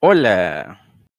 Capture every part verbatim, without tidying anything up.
Hola.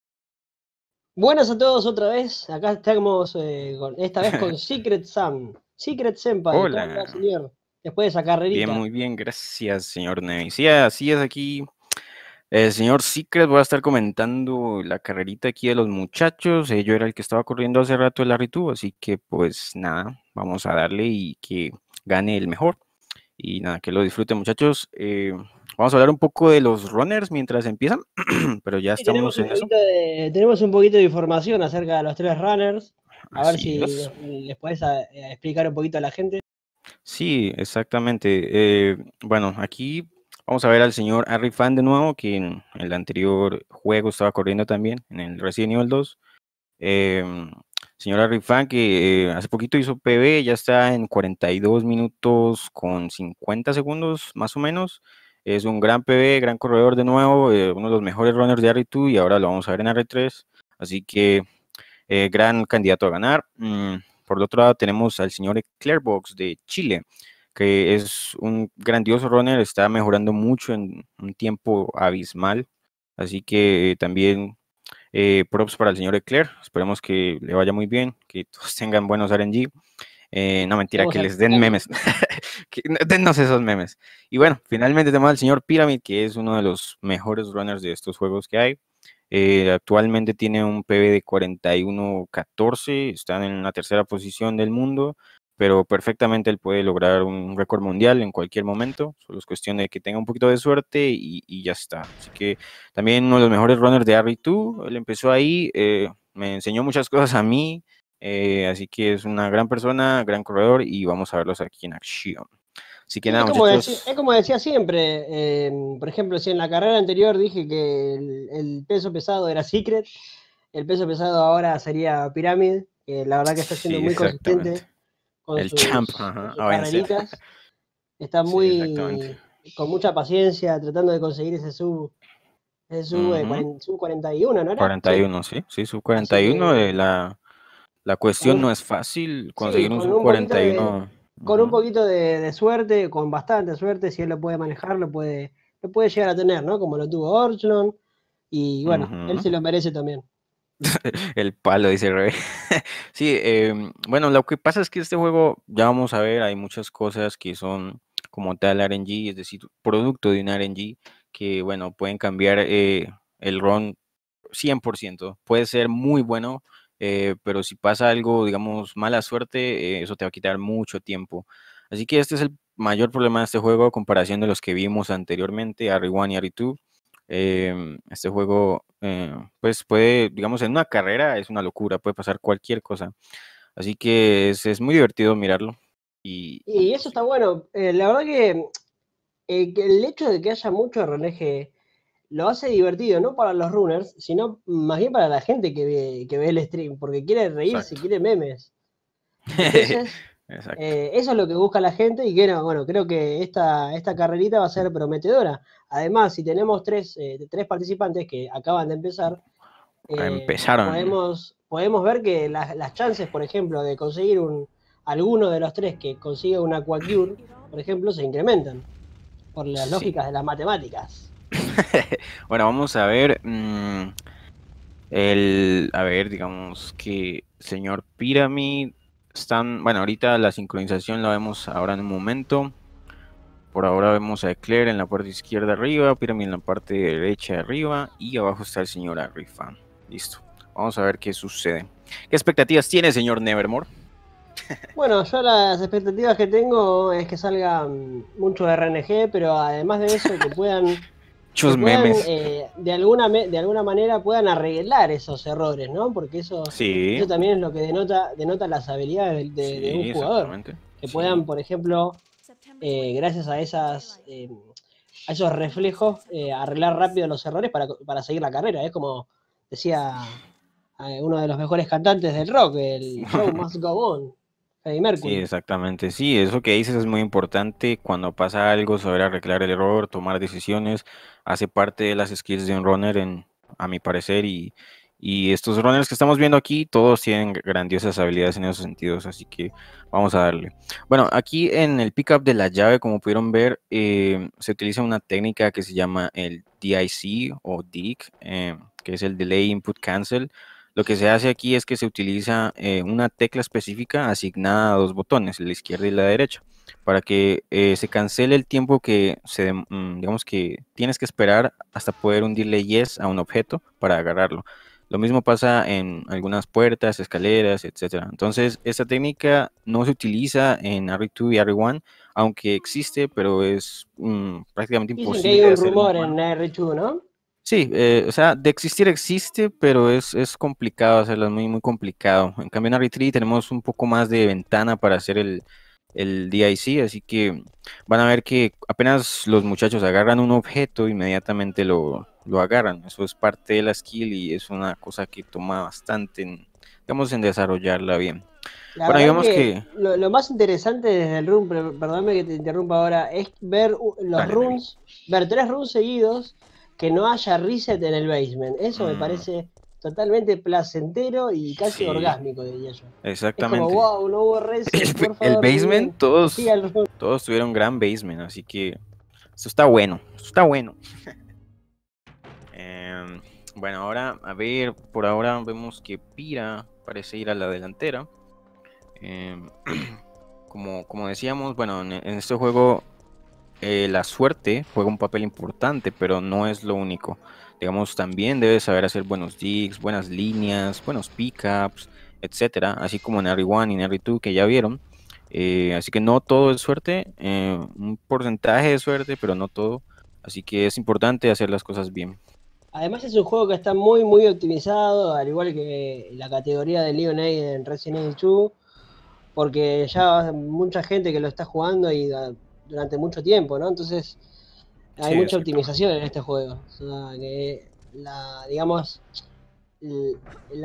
Buenas a todos otra vez. Acá estamos eh, con, esta vez con Secret Sam. Secret Senpai, ¿cómo va, Hola. señor? Después de esa Bien, carrerita. muy bien, gracias, señor Ney. Sí, así es aquí. El señor Secret va a estar comentando la carrerita aquí de los muchachos. Eh, yo era el que estaba corriendo hace rato el Larry así que pues nada, vamos a darle y que gane el mejor. Y nada, que lo disfruten, muchachos. Eh, vamos a hablar un poco de los runners mientras empiezan, pero ya Sí, tenemos estamos un en eso. poquito de, tenemos un poquito de información acerca de los tres runners. A ver Así si es. les podés a- a explicar un poquito a la gente. Sí, exactamente. Eh, bueno, aquí vamos a ver al señor Harry Fan de nuevo, que en el anterior juego estaba corriendo también, en el Resident Evil dos. Em, señor Harry Fan, que eh, hace poquito hizo P B, ya está en cuarenta y dos minutos con cincuenta segundos, más o menos. Es un gran P B, gran corredor de nuevo, eh, uno de los mejores runners de R dos y ahora lo vamos a ver en R tres. Así que eh, gran candidato a ganar. Mm, por el otro lado tenemos al señor Eclairbox de Chile, que es un grandioso runner, está mejorando mucho en un tiempo abismal. Así que eh, también eh, props para el señor Eclair. Esperemos que le vaya muy bien, que todos tengan buenos R N G. Eh, no, mentira, Tenemos que a les den Pyramid. memes. que, dennos esos memes. Y bueno, finalmente tenemos al señor Pyramid, que es uno de los mejores runners de estos juegos que hay. Eh, actualmente tiene un P B de cuarenta y uno catorce, está en la tercera posición del mundo, pero perfectamente él puede lograr un récord mundial en cualquier momento. Solo es cuestión de que tenga un poquito de suerte y, y ya está. Así que también uno de los mejores runners de R dos, él empezó ahí, eh, me enseñó muchas cosas a mí, eh, así que es una gran persona, gran corredor y vamos a verlos aquí en acción. Así que Sí, nada, es como, decía, muchachos. es como decía siempre. Eh, por ejemplo, si en la carrera anterior dije que el, el peso pesado era Secret, el peso pesado ahora sería Pyramid, que la verdad que está siendo Sí, muy exactamente. consistente con El champ, sus, con ajá, sus a vencer. carreritas. Está Sí, exactamente. muy con mucha paciencia tratando de conseguir ese sub, ese sub, eh, Ujú. cuarenta, sub cuarenta y uno, ¿no era? cuarenta y Sí. uno, sí, sí, sub Así cuarenta y uno. que eh, la, la con cuestión un, no es fácil sí, conseguir un con sub un poquito de cuarenta y uno. con un Ujú. poquito de, de suerte, con bastante suerte, si él lo puede manejar, lo puede, lo puede llegar a tener, ¿no? Como lo tuvo Orchlon. Y bueno, él Ujú. se lo merece también. El palo, dice Rey. Sí, em, bueno, lo que pasa es que este juego, ya vamos a ver, hay muchas cosas que son como tal R N G, es decir, producto de un R N G, que bueno, pueden cambiar eh, el run cien por ciento. Puede ser muy bueno, eh, pero si pasa algo, digamos, mala suerte, eh, eso te va a quitar mucho tiempo. Así que este es el mayor problema de este juego a comparación de los que vimos anteriormente, R uno y R dos. Em, este juego, eh, pues puede, digamos, en una carrera es una locura, puede pasar cualquier cosa. Así que es, es muy divertido mirarlo. Y Y eso sí, está bueno. Eh, la verdad que, eh, que el hecho de que haya mucho R N G lo hace divertido, no para los runners, sino más bien para la gente que ve, que ve el stream, porque quiere reírse, exacto. quiere memes. Entonces, Exacto. eh, eso es lo que busca la gente y que no, bueno, creo que esta, esta carrerita va a ser prometedora. Además, si tenemos tres, eh, tres participantes que acaban de empezar, eh, Empezaron. podemos, podemos ver que las, las chances, por ejemplo, de conseguir un, alguno de los tres que consiga una Quacure, por ejemplo, se incrementan por las Sí. lógicas de las matemáticas. Bueno, vamos a ver. mm, el, a ver, digamos que señor Pyramid están. Bueno, ahorita la sincronización la vemos ahora en un momento. Por ahora vemos a Eclair en la parte izquierda arriba, Pyramid en la parte derecha arriba y abajo está el señor Arifan. Listo. Vamos a ver qué sucede. ¿Qué expectativas tiene, señor Nevermore? Bueno, yo las expectativas que tengo es que salga mm, mucho R N G, pero además de eso, que puedan, que Muchos puedan memes. eh, de, alguna, me- de alguna manera puedan arreglar esos errores, ¿no? Porque eso, Sí, eso también es lo que denota, denota las habilidades de, de- de un sí, jugador. exactamente. Que Sí. puedan, por ejemplo, eh, gracias a esas, eh, a esos reflejos, eh, arreglar rápido los errores para, para seguir la carrera. Es como decía eh, uno de los mejores cantantes del rock, el Show Must Go On, Freddie Sí, Mercury. exactamente. Sí, eso que dices es muy importante. Cuando pasa algo, saber arreglar el error, tomar decisiones, hace parte de las skills de un runner, en, a mi parecer. Y, Y estos runners que estamos viendo aquí, todos tienen grandiosas habilidades en esos sentidos, así que vamos a darle. Bueno, aquí en el pickup de la llave, como pudieron ver, eh, se utiliza una técnica que se llama el D I C o D I C, eh, que es el Delay Input Cancel. Lo que se hace aquí es que se utiliza eh, una tecla específica asignada a dos botones, la izquierda y la derecha, para que eh, se cancele el tiempo que se, mm, digamos que tienes que esperar hasta poder hundirle yes a un objeto para agarrarlo. Lo mismo pasa en algunas puertas, escaleras, etcétera. Entonces, esta técnica no se utiliza en R dos y R uno, aunque existe, pero es mm, prácticamente Dicen que hay imposible de un hacer en rumor humano. en R dos, ¿no? Sí, eh, o sea, de existir existe, pero es, es complicado hacerlo, es muy, muy complicado. En cambio, en R tres tenemos un poco más de ventana para hacer el, el D I C, así que van a ver que apenas los muchachos agarran un objeto, inmediatamente lo, lo agarran. Eso es parte de la skill y es una cosa que toma bastante, en, digamos, en desarrollarla bien. La Bueno, verdad digamos que que... lo, lo más interesante desde el run, per- perdóname que te interrumpa ahora, es ver u- los Dale, dale. runs, ver tres runs seguidos, que no haya reset en el basement. Eso me Mm, parece totalmente placentero y casi sí, orgásmico, diría yo. Es como, exactamente. wow, no hubo reset, El, por el favor, basement, miren, que siga todos, el run. todos tuvieron gran basement, así que eso está bueno, eso está bueno. Em, bueno, ahora, a ver, por ahora vemos que Pira parece ir a la delantera. Em, como, como decíamos, bueno, en, en este juego eh, la suerte juega un papel importante, pero no es lo único. Digamos, también debes saber hacer buenos digs, buenas líneas, buenos pickups, etcétera. Así como en R uno y en R dos que ya vieron. Eh, así que no todo es suerte, eh, un porcentaje de suerte, pero no todo. Así que es importante hacer las cosas bien. Además es un juego que está muy, muy optimizado, al igual que la categoría de Leonade en Resident Evil dos, porque ya mucha gente que lo está jugando y uh, durante mucho tiempo, ¿no? Entonces hay Sí, mucha exactamente. optimización en este juego. O sea, que la, digamos, el,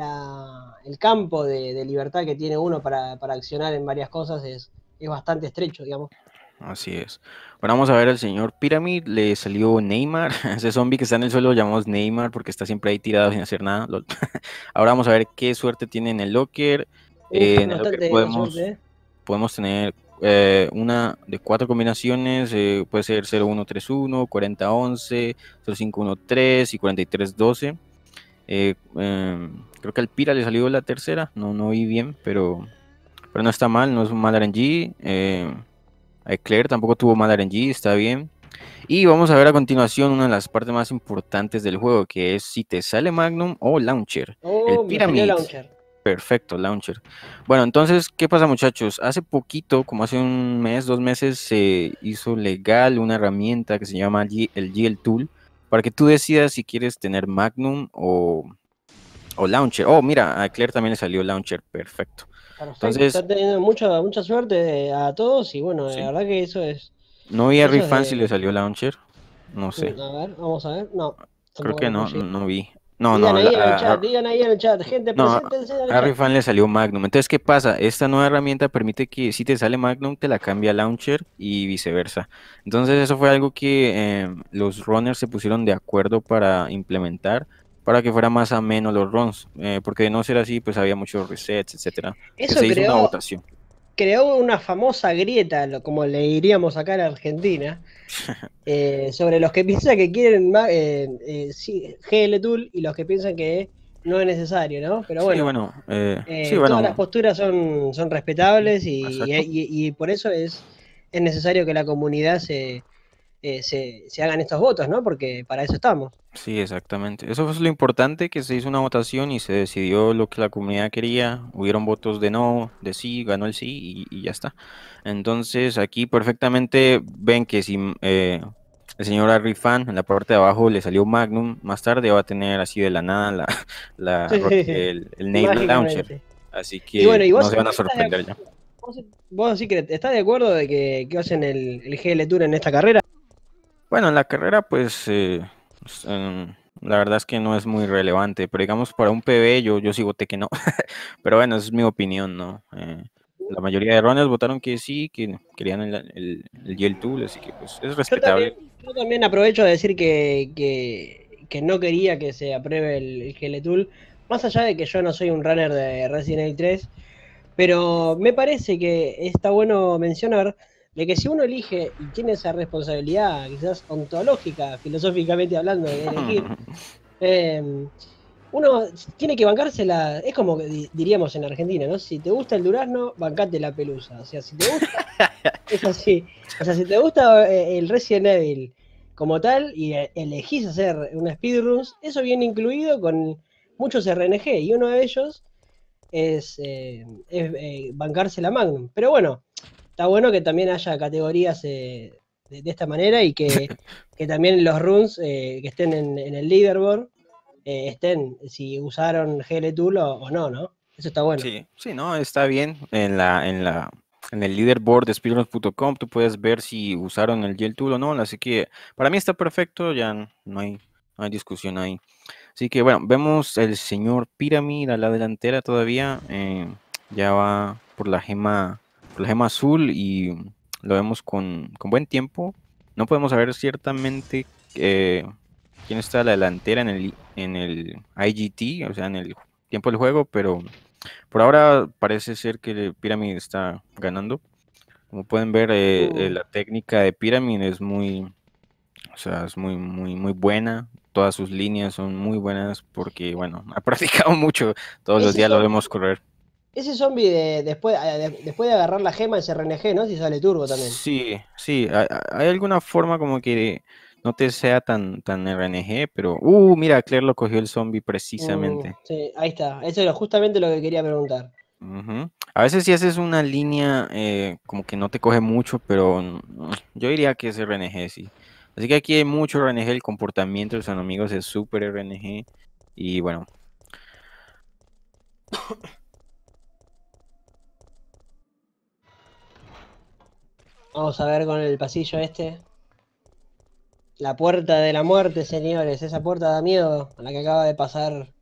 la, el campo de, de, libertad que tiene uno para, para accionar en varias cosas es, es bastante estrecho, digamos. Así es. Bueno, vamos a ver al señor Pyramid. Le salió Neymar. Ese zombie que está en el suelo lo llamamos Neymar porque está siempre ahí tirado sin hacer nada. lol. Ahora vamos a ver qué suerte tiene en el locker. Uf, Eh, en el locker bastante suerte, podemos, ¿eh? podemos tener eh, una de cuatro combinaciones. eh, puede ser cero uno tres uno, cuarenta once, cero cinco uno tres y cuarenta y tres doce. Eh, em, creo que al Pira le salió la tercera. No, no vi bien, pero, pero no está mal. No es un mal R N G. Eh, Eclair tampoco tuvo mal R N G, está bien. Y vamos a ver a continuación una de las partes más importantes del juego, que es si te sale Magnum o Launcher. El Oh, me salió Pyramid. Launcher. Perfecto, Launcher. Bueno, entonces, ¿qué pasa, muchachos? Hace poquito, como hace un mes, dos meses, se hizo legal una herramienta que se llama G- el G L Tool para que tú decidas si quieres tener Magnum o, o Launcher. Oh, mira, a Eclair también le salió Launcher. Perfecto. Perfecto, Entonces, están teniendo mucha, mucha suerte a todos y bueno, la sí. verdad que eso es, No vi a eso es Rifan si le de... salió Launcher. No sé. A ver, vamos a ver. No, Creo tampoco que lo no, puedo. no vi. No, Digan no, ahí en el la- chat, digan ahí en el chat, gente, no, preséntense en el a chat. Rifan le salió Magnum. Entonces, ¿qué pasa? Esta nueva herramienta permite que si te sale Magnum, te la cambia a Launcher y viceversa. Entonces, eso fue algo que eh, los runners se pusieron de acuerdo para implementar, para que fuera más ameno los runs. Eh, porque de no ser así, pues había muchos resets, etcétera. Que Eso se hizo una creó, votación. creó una famosa grieta, lo- como le diríamos acá en Argentina, eh, sobre los que piensan que quieren ma- eh, eh, sí, G L Tool y los que piensan que no es necesario, ¿no? Pero Sí, bueno, bueno, eh, sí, eh, todas las bueno, posturas son, son respetables y, exacto. y- y por eso es, es necesario que la comunidad se, eh, se, se hagan estos votos, ¿no? Porque para eso estamos. Sí, exactamente. Eso fue lo importante, que se hizo una votación y se decidió lo que la comunidad quería. Hubieron votos de no, de sí, ganó el sí y, y ya está. Entonces aquí perfectamente ven que si eh, el señor Harry Fan en la parte de abajo le salió Magnum, más tarde va a tener así de la nada la, la ro- el, el Nade Launcher. Mágicamente. Así Y bueno, que ¿y no vos, se van a vos estás de sorprender ya. acuerdo? ¿Vos, vos sí que estás de acuerdo de que, que hacen el, el G L Tour en esta carrera? Bueno, en la carrera, pues eh, s- em, la verdad es que no es muy relevante, pero digamos para un P B yo, yo sí voté que no. Pero bueno, esa es mi opinión, ¿no? Eh, la mayoría de runners votaron que sí, que querían el, el, el Yell Tool, así que pues es Yo también, respetable. yo también aprovecho de decir que, que, que no quería que se apruebe el, el G L Tool más allá de que yo no soy un runner de Resident Evil tres, pero me parece que está bueno mencionar de que si uno elige y tiene esa responsabilidad, quizás ontológica, filosóficamente hablando, de elegir, eh, uno tiene que bancársela, es como que diríamos en Argentina, ¿no? Si te gusta el durazno, bancate la pelusa. O sea, si te gusta, es así. O sea, si te gusta eh, el Resident Evil como tal y eh, elegís hacer una speedruns, eso viene incluido con muchos R N G y uno de ellos es, eh, es eh, bancarse la Magnum. Pero bueno, está bueno que también haya categorías eh, de, de, esta manera y que, que también los runs eh, que estén en, en el leaderboard eh, estén, si usaron G L Tool o, o, no, ¿no? Eso está bueno. Sí, sí, no, está bien. En la, en la, en el leaderboard de speedruns punto com tú puedes ver si usaron el G L Tool o no, así que para mí está perfecto, ya no hay, no hay discusión ahí. Así que bueno, vemos el señor Pyramid a la delantera todavía, eh, ya va por la gema, por la gema azul y lo vemos con, con buen tiempo. No podemos saber ciertamente eh, quién está a la delantera en el, en el I G T, o sea, en el tiempo del juego, pero por ahora parece ser que Pyramid está ganando. Como pueden ver, eh, eh, Uh. la técnica de Pyramid es muy, o sea, es muy, muy, muy buena. Todas sus líneas son muy buenas porque, bueno, ha practicado mucho. Todos los días lo vemos correr. Ese zombie de, después, de, después de agarrar la gema es R N G, ¿no? Si sale turbo también. Sí, sí. ¿Hay, hay alguna forma como que no te sea tan, tan R N G? Pero, uh, mira, Claire lo cogió el zombie precisamente. Mm, sí, ahí está. Eso es justamente lo que quería preguntar. Uh-huh. A veces si haces una línea eh, como que no te coge mucho, pero mm, yo diría que es R N G, sí. Así que aquí hay mucho R N G, el comportamiento de los enemigos es súper R N G. Y bueno. Vamos a ver con el pasillo este. La puerta de la muerte, señores. Esa puerta da miedo a la que acaba de pasar.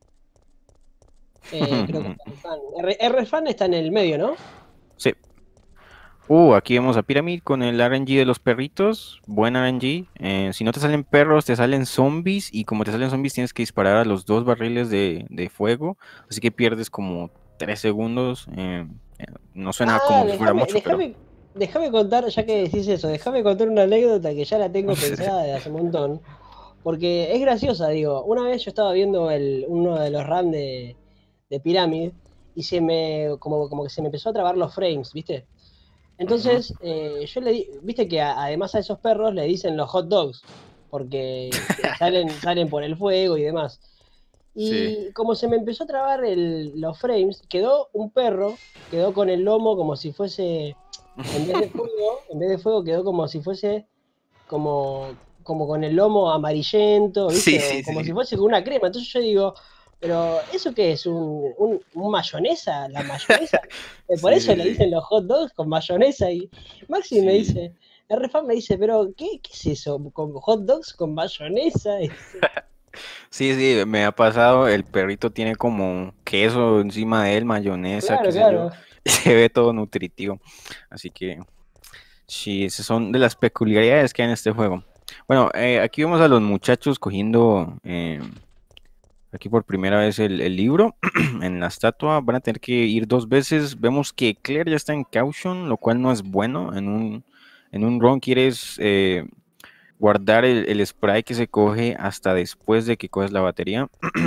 Eh, creo que R-Fan está en el medio, ¿no? Sí. Uh, aquí vemos a Pyramid con el R N G de los perritos. Buen R N G. Eh, si no te salen perros, te salen zombies. Y como te salen zombies, tienes que disparar a los dos barriles de, de fuego. Así que pierdes como tres segundos. Eh, eh, no suena Ah, como si fuera déjame, mucho, pero. déjame, déjame contar, ya que decís eso, déjame contar una anécdota que ya la tengo pensada de hace un montón. Porque es graciosa, digo. Una vez yo estaba viendo el, uno de los runs de, de Pyramid y se me, como, como que se me empezó a trabar los frames, ¿viste? Ujú. Entonces, eh, yo le di, viste que a- además a esos perros le dicen los hot dogs, porque salen, salen por el fuego y demás. Sí. Y como se me empezó a trabar el- los frames, quedó un perro, quedó con el lomo como si fuese, en vez de fuego, en vez de fuego quedó como si fuese como, como con el lomo amarillento, Sí, ¿viste? O sí, como si sí. fuese con una crema. Entonces yo digo, pero ¿eso qué es? ¿Un, un, un mayonesa? ¿La mayonesa? Eh, Por Sí, eso sí, le sí. dicen los hot dogs con mayonesa. Y Maxi me Sí. dice, el refan me dice, pero ¿qué, qué es eso? ¿Con hot dogs con mayonesa? Dice. Sí, sí, me ha pasado. El perrito tiene como queso encima de él, mayonesa, qué Claro, sé yo. claro. Y se ve todo nutritivo. Así que sí, esas son de las peculiaridades que hay en este juego. Bueno, eh, aquí vemos a los muchachos cogiendo eh, aquí por primera vez el, el libro en la estatua. Van a tener que ir dos veces. Vemos que Claire ya está en caution, lo cual no es bueno. En un, en un run quieres eh, guardar el, el spray que se coge hasta después de que coges la batería.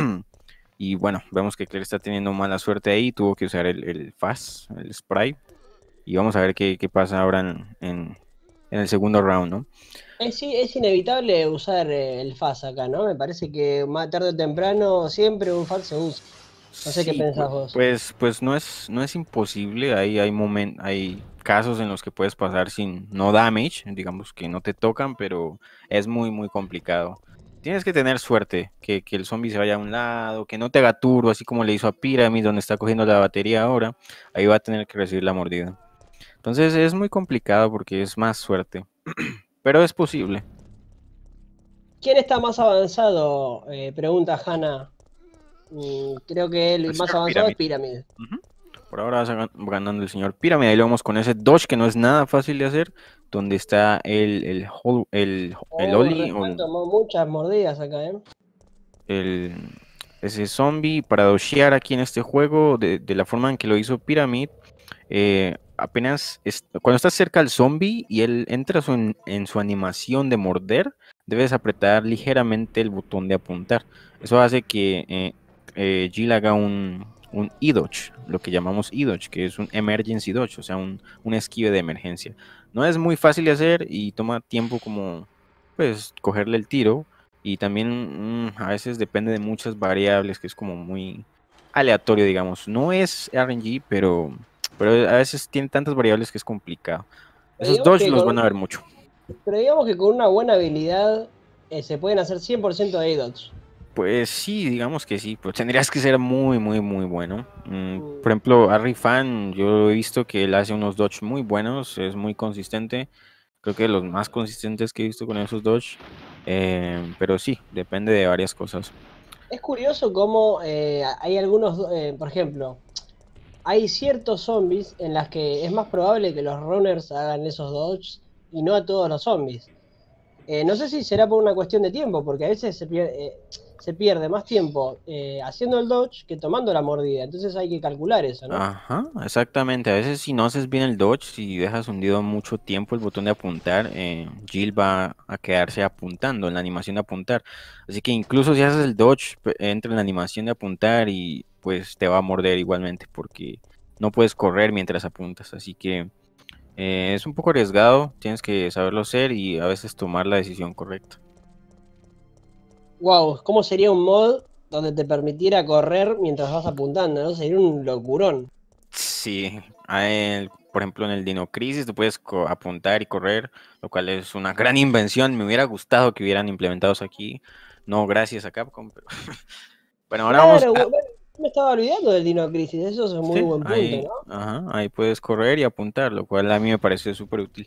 Y bueno, vemos que Claire está teniendo mala suerte ahí. Tuvo que usar el, el fast, el spray. Y vamos a ver qué, qué pasa ahora en, en, en el segundo round, ¿no? Es, sí, es inevitable usar eh, el F A S acá, ¿no? Me parece que más tarde o temprano siempre un F A S se usa. No sé qué Sí, pensás pu- vos. pues, pues no es, no es imposible. Hay, hay momen- hay casos en los que puedes pasar sin no damage, digamos que no te tocan, pero es muy, muy complicado. Tienes que tener suerte, que, que el zombie se vaya a un lado, que no te haga turbo, así como le hizo a Pyramid, donde está cogiendo la batería ahora. Ahí va a tener que recibir la mordida. Entonces es muy complicado porque es más suerte, pero es posible. ¿Quién está más avanzado? Eh, pregunta Hanna. Mm, creo que el El más señor avanzado es Pyramid. Pyramid. Ujú. Por ahora va ganando el señor Pyramid. Ahí lo vemos con ese dodge que no es nada fácil de hacer. Donde está el, el, el, el Oh, Oli o Refan el, tomó muchas mordidas acá, ¿eh? el- ese zombie para doshear aquí en este juego, de, de la forma en que lo hizo Pyramid, eh, apenas es- cuando estás cerca al zombie y él entra su- en, en su animación de morder, debes apretar ligeramente el botón de apuntar. Eso hace que eh, eh, Jill haga un, un E-Dodge, lo que llamamos E-Dodge, que es un Emergency Dodge, o sea, un, un esquive de emergencia. No es muy fácil de hacer y toma tiempo como, pues, cogerle el tiro. Y también mm, a veces depende de muchas variables, que es como muy aleatorio, digamos. No es R N G, pero, pero a veces tiene tantas variables que es complicado. Pero Esos digamos dodge que los con, van a ver mucho. pero digamos que con una buena habilidad eh, se pueden hacer cien por ciento de A-Dodge. Pues sí, digamos que sí, pues tendrías que ser muy, muy, muy bueno. Mm, Mm. por ejemplo, Harry Fan, yo he visto que él hace unos dodge muy buenos, es muy consistente. Creo que los más consistentes que he visto con esos dodge. Eh, pero sí, depende de varias cosas. Es curioso cómo eh, hay algunos, eh, por ejemplo, hay ciertos zombies en las que es más probable que los runners hagan esos dodges y no a todos los zombies. Eh, no sé si será por una cuestión de tiempo, porque a veces se pierde, eh, se pierde más tiempo eh, haciendo el dodge que tomando la mordida. Entonces hay que calcular eso, ¿no? Ajá, exactamente. A veces si no haces bien el dodge, si dejas hundido mucho tiempo el botón de apuntar, eh, Jill va a quedarse apuntando en la animación de apuntar. Así que incluso si haces el dodge, pe- entra en la animación de apuntar y pues te va a morder igualmente porque no puedes correr mientras apuntas. Así que eh, es un poco arriesgado, tienes que saberlo hacer y a veces tomar la decisión correcta. Wow, ¿cómo sería un mod donde te permitiera correr mientras vas apuntando, ¿no? Sería un locurón. Sí, a él, por ejemplo, en el Dino Crisis tú puedes co- apuntar y correr, lo cual es una gran invención. Me hubiera gustado que hubieran implementado eso aquí. No, gracias a Capcom. Pero bueno, ahora vamos Claro, a... bueno, me estaba olvidando del Dino Crisis, eso es un muy Sí, buen punto, ahí, ¿no? ajá, ahí puedes correr y apuntar, lo cual a mí me parece súper útil.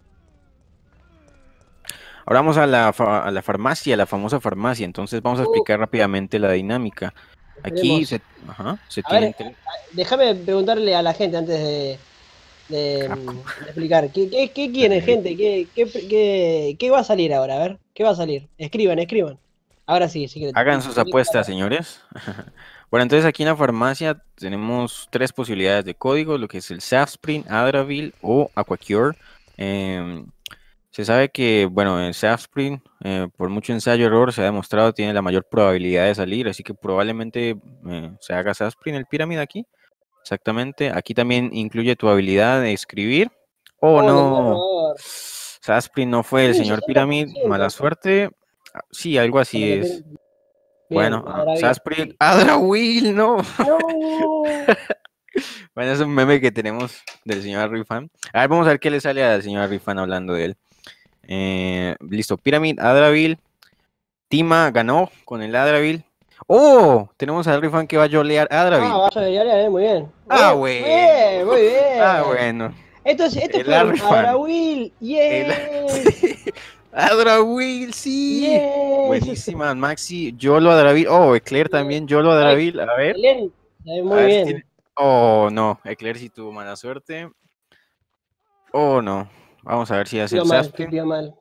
Ahora vamos a la, fa- a la farmacia, la famosa farmacia. Entonces vamos a Uh, explicar rápidamente la dinámica. Aquí esperemos. se, ajá, se A ver, tienen eh, tres... déjame preguntarle a la gente antes de, de, Capcom. mm, de explicar. ¿Qué, qué, qué quieren, Dale. gente? ¿Qué, qué, qué, qué va a salir ahora? A ver, ¿qué va a salir? Escriban, escriban. Ahora sí, sí que Hagan un sus poquito apuestas, para- señores. Bueno, entonces aquí en la farmacia tenemos tres posibilidades de código, lo que es el Safsprin, Adravil o Aquacure. Em, se sabe que, bueno, el Safsprin, eh, por mucho ensayo-error, se ha demostrado tiene la mayor probabilidad de salir, así que probablemente eh, se haga Safsprin el pirámide aquí. Exactamente. Aquí también incluye tu habilidad de escribir. Oh, Oh, del no. narrador. Safsprin no fue el Sí, señor sesenta por Pirámide, mala ciento suerte. Ah, sí, algo por así lo que es. tengo. Bueno, Bien, ah, ahora bien. Sasprit, Adrawil, no. No. Bueno, es un meme que tenemos del señor Rifan. A ver, vamos a ver qué le sale al señor Rifan hablando de él. Eh, listo, Pyramid, Adravil. Tima ganó con el Adravil. ¡Oh! Tenemos al Rifan que va a yolear Ah, Adravil. vaya de eh, muy bien. Ah, Oh, bueno. bien, muy Ah, bien. bueno. Esto, es- esto El fue un Arifan. Abrahuil. El Yes. Adravil, sí. Yes. Buenísima, Maxi. Yolo Adravil. Oh, Eclair Bien. también. Yolo Ay, Adravil. A ver. excelente. Eh, A Muy ver si bien. tiene. Oh, no. Eclair sí tuvo mala suerte. Oh, no. Vamos a ver si hace Pidió el mal, Sasuke. pidió mal.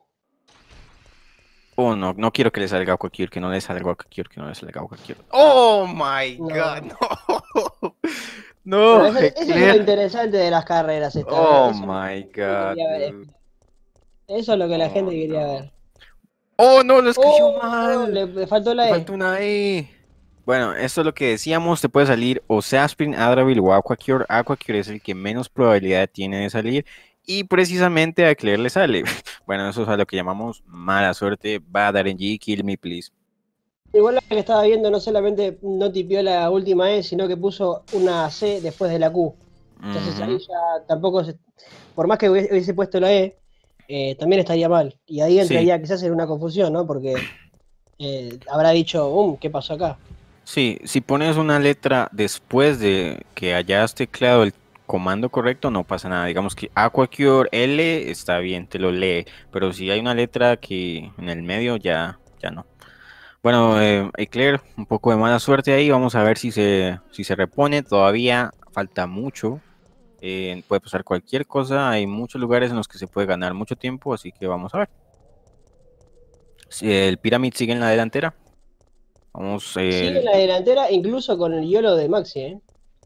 Oh, no. No quiero que le salga a Kokir, que no le salga a Kokir, que no le salga a Kokir. Oh, my God. No. No. Bueno, No, eso, eso es lo Eclair. interesante de las carreras esta vez. Oh, Eso es lo que my la gente God, quería ver. dude. Eso es lo que la Oh, gente quería no. ver. Oh, no, lo escribió Oh, mal. le, le faltó Le la E. faltó una E. Bueno, esto es lo que decíamos, te puede salir o Sasprin, Adravil o Aquacure. Aquacure es el que menos probabilidad tiene de salir y precisamente a Claire le sale. Bueno, eso es a lo que llamamos mala suerte. Bad R N G, kill me please. Igual la que estaba viendo no solamente no tipió la última E, sino que puso una C después de la Q. Entonces ahí Ujú. ya tampoco, se- por más que hubiese hubiese puesto la E, eh, también estaría mal. Y ahí Sí, entraría quizás en una confusión, ¿no? Porque eh, habrá dicho, um, ¿qué pasó acá? sí, si pones una letra después de que hayas tecleado el comando correcto, no pasa nada. Digamos que Aquacure L está bien, te lo lee, pero si hay una letra que en el medio ya, ya no. Bueno, eh, Eclair, un poco de mala suerte ahí. Vamos a ver si se, si se repone. Todavía falta mucho. Eh, puede pasar cualquier cosa. Hay muchos lugares en los que se puede ganar mucho tiempo, así que vamos a ver. Si el Pyramid sigue en la delantera. Vamos. Sigue Eh, en la delantera, incluso con el YOLO de Maxi, ¿eh?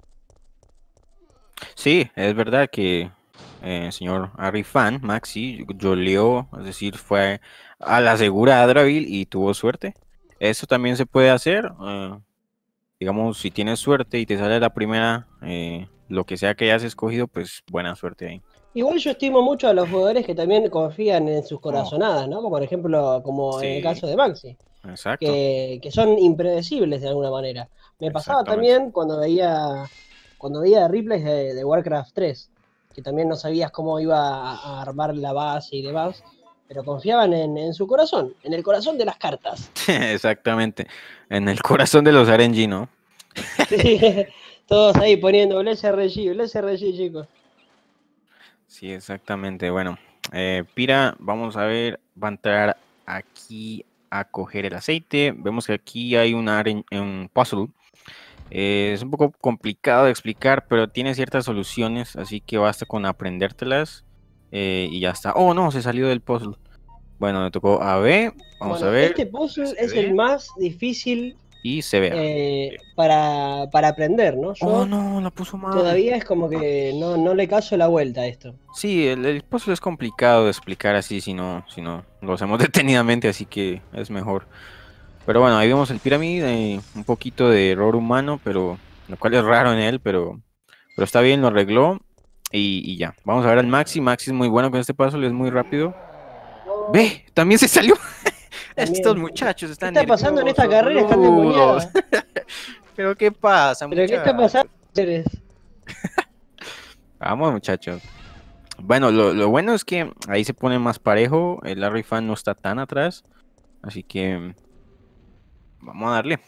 sí, es verdad que eh, el señor Harry Fan, Maxi, yoleó, es decir, fue a la segura a Adravil y tuvo suerte. Eso también se puede hacer. eh, digamos, si tienes suerte y te sale la primera, eh, lo que sea que hayas escogido, pues buena suerte ahí. Igual yo estimo mucho a los jugadores que también confían en sus Oh, corazonadas, ¿no? Como por ejemplo, como en el sí, caso de Maxi, exacto, que, que son impredecibles de alguna manera. Me pasaba exactamente. también cuando veía cuando veía replays de, de Warcraft tres, que también no sabías cómo iba a, a armar la base y demás, pero confiaban en, en su corazón, en el corazón de las cartas. Exactamente. En el corazón de los R N G, ¿no? Sí, todos ahí poniendo Bless R G, Bless R G, chicos. Sí, exactamente. Bueno, eh, Pira, vamos a ver, va a entrar aquí a coger el aceite. Vemos que aquí hay un, aren- un puzzle. Eh, es un poco complicado de explicar, pero tiene ciertas soluciones, así que basta con aprendértelas eh, y ya está. Oh, no, se salió del puzzle. Bueno, me tocó A B, vamos a Bueno, ver, este puzzle es el C B más difícil y C B A. eh, para, para aprender, ¿no? Oh, Yo no, la puso mal. todavía es como que no, no le caso la vuelta a esto. Sí, el, el puzzle es complicado de explicar así si no, si no lo hacemos detenidamente, así que es mejor. Pero bueno, ahí vemos el pirámide, eh, un poquito de error humano, pero lo cual es raro en él, pero, pero está bien, lo arregló y, y ya. Vamos a ver al Maxi. Maxi es muy bueno con este puzzle, es muy rápido. No, ¡Ve! También se salió. Estos también. muchachos ¿Qué están está pasando en esta nerviosos, carrera? Están boludos. endemoniadas. ¿Pero qué pasa, ¿Pero qué está muchachos? pasando, seres? Vamos, muchachos. Bueno, lo, lo bueno es que ahí se pone más parejo. El Larry Fan no está tan atrás. Así que vamos a darle.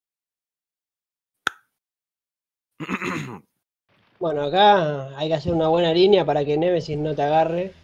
Bueno, acá hay que hacer una buena línea para que Nemesis no te agarre.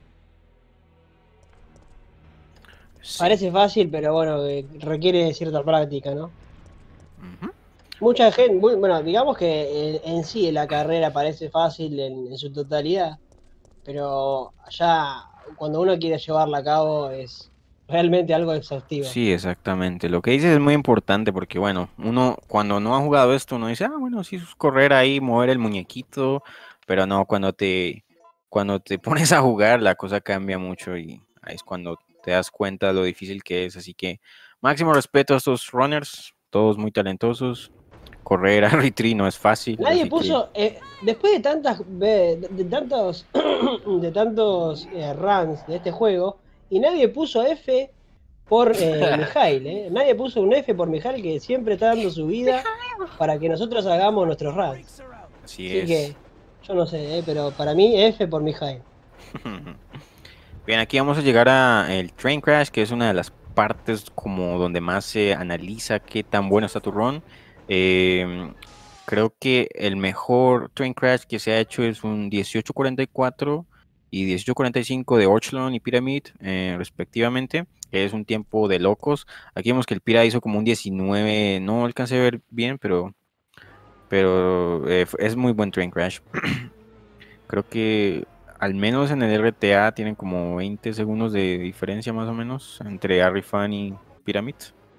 Sí. Parece fácil, pero bueno, eh, requiere cierta práctica, ¿no? Ujú. Mucha gente, muy- bueno, digamos que en, en sí la carrera parece fácil en, en su totalidad, pero ya cuando uno quiere llevarla a cabo es realmente algo exhaustivo. Sí, exactamente. Lo que dices es muy importante porque, bueno, uno cuando no ha jugado esto, uno dice, ah, bueno, sí, es correr ahí, mover el muñequito, pero no, cuando te, cuando te pones a jugar, la cosa cambia mucho y ahí es cuando te das cuenta de lo difícil que es. Así que máximo respeto a estos runners, todos muy talentosos. Correr a Retry no es fácil, Nadie así que puso, eh, después de tantas, de, de tantos, de tantos eh, runs de este juego, y nadie puso F por eh, Mijail, ¿eh? Nadie puso un F por Mijail que siempre está dando su vida para que nosotros hagamos nuestros runs. así Así es. que, yo no sé, ¿eh? Pero para mí F por Mijail. Bien, aquí vamos a llegar a el Train Crash, que es una de las partes como donde más se analiza qué tan bueno está tu run. Em, creo que el mejor Train Crash que se ha hecho es un dieciocho cuarenta y cuatro y dieciocho cuarenta y cinco de Orchlon y Pyramid, eh, respectivamente, que es un tiempo de locos. Aquí vemos que el Pira hizo como un diecinueve, no alcancé a ver bien, pero, pero eh, es muy buen Train Crash. Creo que al menos en el R T A tienen como veinte segundos de diferencia más o menos entre Arifan y Pyramid.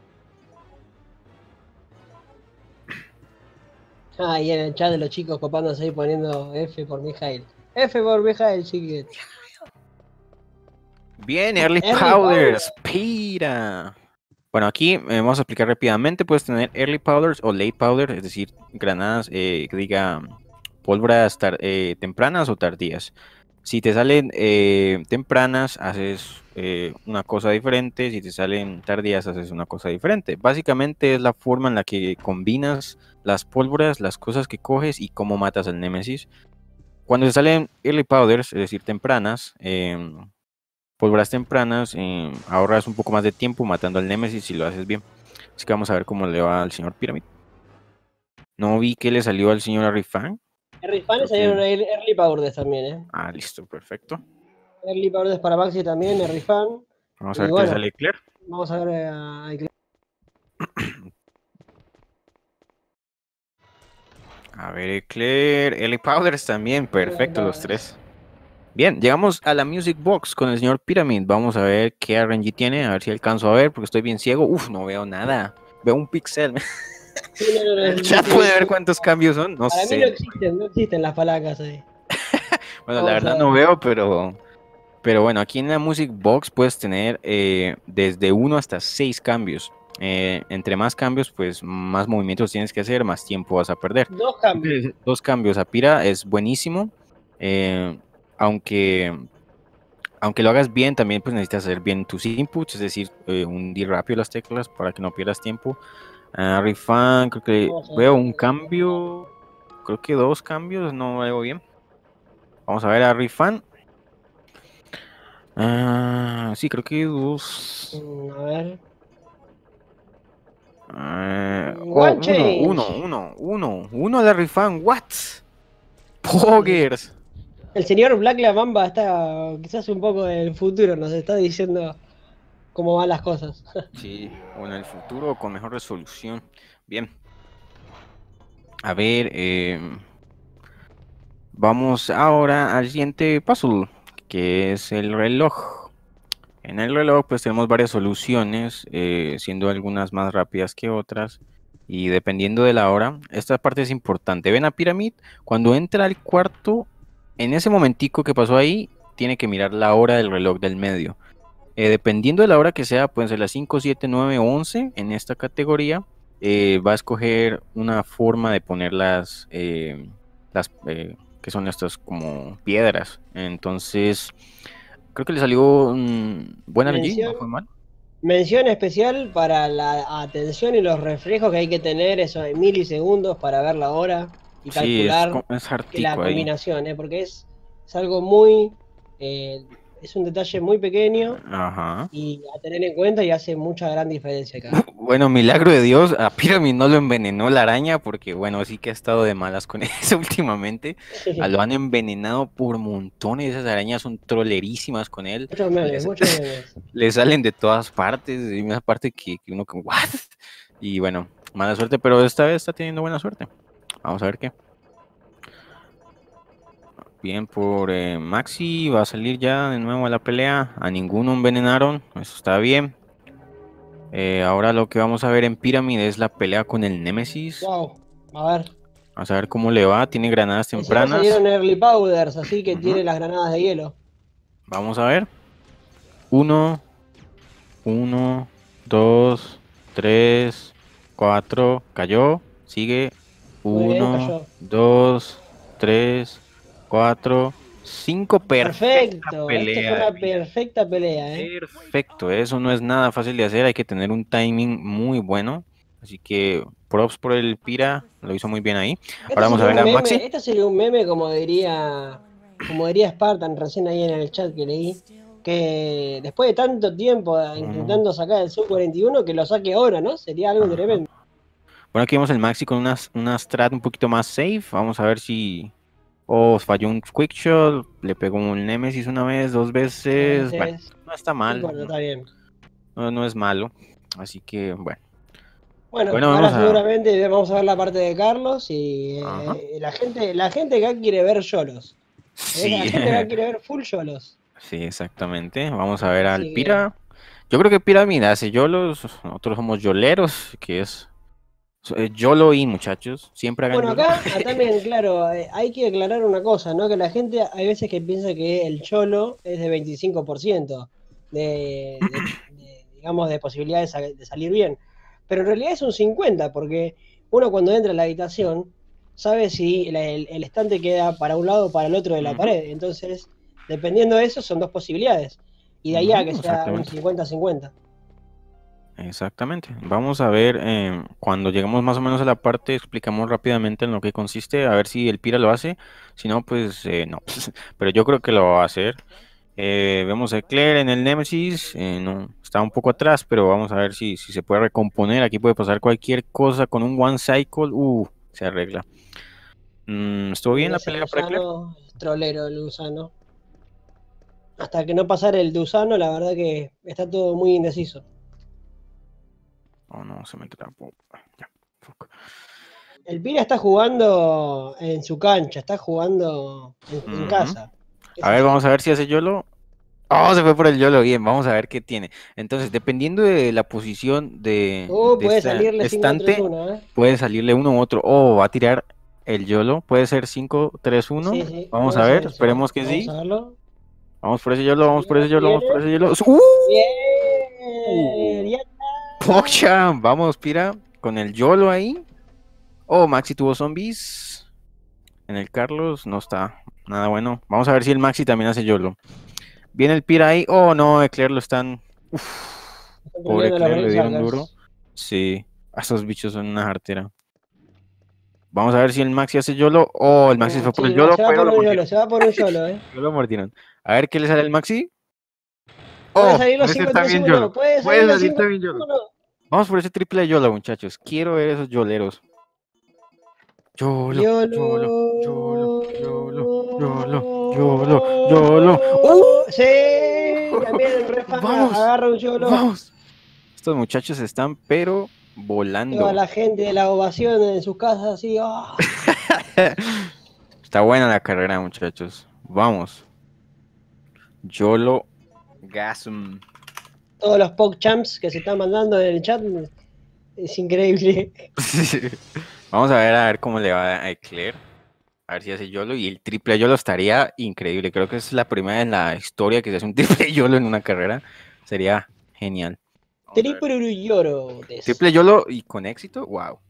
Ah, y en el chat de los chicos copándose ahí poniendo F por Mijail. F por Mijail, chiquit. Bien, Early Early Power. Powders, Pira. Bueno, aquí eh, vamos a explicar rápidamente. Puedes tener Early Powders o Late Powder, es decir, granadas eh, que diga pólvoras tar- eh, tempranas o tardías. Si te salen eh, tempranas, haces eh, una cosa diferente. Si te salen tardías, haces una cosa diferente. Básicamente es la forma en la que combinas las pólvoras, las cosas que coges y cómo matas al Némesis. Cuando te salen early powders, es decir, tempranas, eh, pólvoras tempranas, eh, ahorras un poco más de tiempo matando al Némesis si lo haces bien. Así que vamos a ver cómo le va al señor Pyramid. No vi que le salió al señor Arifan. Early Fans Creo salieron que... Early Powers también, ¿eh? Ah, listo, perfecto. Early Powers para Maxi también, Early Fan. Vamos a Y ver qué le bueno, sale Claire. vamos a ver a, a A ver, Eclair, Ellie Powders también, Early perfecto los Powers. tres. Bien, llegamos a la Music Box con el señor Pyramid. Vamos a ver qué R N G tiene, a ver si alcanzo a ver, porque estoy bien ciego. Uf, no veo nada. veo un pixel. Sí, no, no, no, El no, chat no, puede no, ver cuántos cambios son, no para mí sé. no existen, no existen las palancas ahí. Bueno, la Vamos a verdad ver. no veo, pero, pero bueno, aquí en la Music Box puedes tener eh, desde uno hasta seis cambios. Eh, entre más cambios, pues más movimientos tienes que hacer, más tiempo vas a perder. Dos cambios. Siempre dos cambios a Pira es buenísimo, eh, aunque, aunque lo hagas bien, también pues necesitas hacer bien tus inputs, es decir, eh, hundir rápido las teclas para que no pierdas tiempo. Uh, Refund, creo que Vamos a veo ver. un cambio, creo que dos cambios, no veo bien. Vamos a ver a Refund. Ah, sí, creo que dos. Mm, A ver. Ah, oh, One uno, uno, change. uno, uno, uno de Refund, what? El, Poggers. el señor Black La Mamba está quizás un poco del futuro, nos está diciendo cómo van las cosas. Sí, o en el futuro con mejor resolución. Bien, a ver, em, vamos ahora al siguiente puzzle, que es el reloj. En el reloj pues tenemos varias soluciones, eh, siendo algunas más rápidas que otras. Y dependiendo de la hora, esta parte es importante. Ven a Pyramid, cuando entra al cuarto, en ese momentico que pasó ahí, tiene que mirar la hora del reloj del medio. Eh, dependiendo de la hora que sea, pueden ser las cinco, siete, nueve o once en esta categoría. Eh, va a escoger una forma de poner las, eh, las eh, que son estas como piedras. Entonces, creo que le salió mm, buen R G, no Mención, fue mal. mención especial para la atención y los reflejos que hay que tener, eso de milisegundos para ver la hora y Sí, es, calcular co- es que la hartico ahí. combinación, ¿eh? Porque es, es algo muy, eh, es un detalle muy pequeño Ajá. y a tener en cuenta y hace mucha gran diferencia acá. Bueno, milagro de Dios, a Pyramid no lo envenenó la araña porque, bueno, sí que ha estado de malas con eso últimamente. A lo han envenenado por montones, esas arañas son trolerísimas con él. Muchos memes, Les, muchos memes. le salen de todas partes, y una parte que, que uno como, ¿what? Y bueno, mala suerte, pero esta vez está teniendo buena suerte. Vamos a ver qué. Bien por eh, Maxi, va a salir ya de nuevo a la pelea. A ninguno envenenaron, eso está bien. Eh, ahora lo que vamos a ver en Pyramid es la pelea con el Némesis. Wow, a ver. Vamos a ver cómo le va. Tiene granadas Encima tempranas. salieron early powders, así que Ujú. tiene las granadas de hielo. Vamos a ver. Uno, uno, dos, tres, cuatro. Cayó. Sigue. Muy bien, Uno, cayó. dos, tres, cuatro, cinco. Perfecta Perfecto, esto fue pelea. una perfecta pelea, ¿eh? Perfecto, eso no es nada fácil de hacer, hay que tener un timing muy bueno. Así que props por el Pira, lo hizo muy bien ahí. Esto Ahora vamos a sería ver un a Maxi. meme, esto sería un meme como diría, como diría Spartan recién ahí en el chat que leí, que después de tanto tiempo eh, Uno. intentando sacar el Sub cuarenta y uno, que lo saque ahora, ¿no? Sería algo Ajá. tremendo. Bueno, aquí vemos el Maxi con una, una strat un poquito más safe. Vamos a ver si... Oh, falló un quick shot, le pegó un Nemesis una vez, dos A veces. Bueno, veces, no está no mal, importa, no, está bien. no, no es malo. Así que, bueno. Bueno, Bueno, ahora vamos a... seguramente vamos a ver la parte de Carlos y Ajá. eh, la gente, la gente acá quiere ver yolos. ¿Eh? La Sí, gente acá quiere ver full yolos. sí, exactamente. Vamos a ver al Así que, Pira. Yo creo que Pira, mira, hace yolos, nosotros somos yoleros, que es eh, YOLO y muchachos, siempre hagan bueno, YOLO. acá ah, también, claro, eh, hay que aclarar una cosa, ¿no? Que la gente hay veces que piensa que el cholo es de veinticinco por ciento de, de- de, digamos, de posibilidades de, de salir bien. Pero en realidad es un cincuenta, porque uno cuando entra a la habitación sabe si el, el- el estante queda para un lado o para el otro de la Ujú, pared. Entonces, dependiendo de eso, son dos posibilidades. Y de ahí a que ujú, sea un exactamente. cincuenta-cincuenta. Exactamente. Vamos a ver, em, cuando lleguemos más o menos a la parte, explicamos rápidamente en lo que consiste, a ver si el Pira lo hace. Si no, pues eh, no. Pero yo creo que lo va a hacer. Eh, vemos a Claire en el Nemesis, eh, no, está un poco atrás, pero vamos a ver si, si se puede recomponer. Aquí puede pasar cualquier cosa con un One Cycle. Uh, se arregla. Mm, ¿estuvo bien Bien, la ese pelea para Claire? gusano, trolero el gusano. Hasta que no pasara el de Usano, la verdad que está todo muy indeciso. Oh, no, se me trapó. Ya, fuck. El Pira está jugando en su cancha, está jugando en, en Ujú. casa, qué A sé ver, yo. vamos a ver si hace YOLO. Oh, se fue por el YOLO. Bien, vamos a ver qué tiene. Entonces, dependiendo de la posición de, Uh, de puede este salirle cinco tres estante, uno, ¿eh? puede salirle uno u otro. Oh, va a tirar el YOLO. Puede ser cinco tres Sí, uno. sí, Vamos a puede ser ver, eso, ¿eh? esperemos que Vamos sí. a verlo. Vamos por ese YOLO, vamos por Sí, ese YOLO, vamos por viene. ese YOLO. ¡Uh! Bien, ¡Uh! ya está. ¡Pocha! Vamos, Pira, con el YOLO ahí. Oh, Maxi tuvo zombies. En el Carlos no está nada bueno. Vamos a ver si el Maxi también hace YOLO. Viene el Pira ahí. Oh, no, Eclair lo están. Uf, Están pobre troleando los Eclair, le Brain dieron duro. Suckers. Sí, a esos bichos son una jartera. Vamos a ver si el Maxi hace YOLO. Oh, el Maxi se Mm, fue por el sí, va- YOLO, se va pero por lo un YOLO, mordieron. se va por un YOLO, ¿eh? Pero lo mordieron. A ver qué le sale al Maxi. Puede Oh, salir los puede ser cinco tres también uno, YOLO. puede Puede salir los salir cinco también tres YOLO. uno. Vamos por ese triple YOLO, muchachos. Quiero ver esos yoleros. YOLO, YOLO, YOLO, YOLO, YOLO, YOLO, YOLO. ¡Uh! YOLO. Sí, también el Refan Vamos, agarra un YOLO. vamos. Estos muchachos están pero Toda volando. la gente de la ovación en sus casas así. ¡Ah! Está buena la carrera, muchachos. Vamos. YOLO Gasm. Todos los PogChamps que se están mandando en el chat. Es increíble. Vamos a ver a ver cómo le va a Eclair. A ver si hace YOLO. Y el triple YOLO estaría increíble. Creo que es la primera en la historia que se hace un triple YOLO en una carrera. Sería genial. Vamos a ver. Triple lloro. Triple YOLO y con éxito. Wow.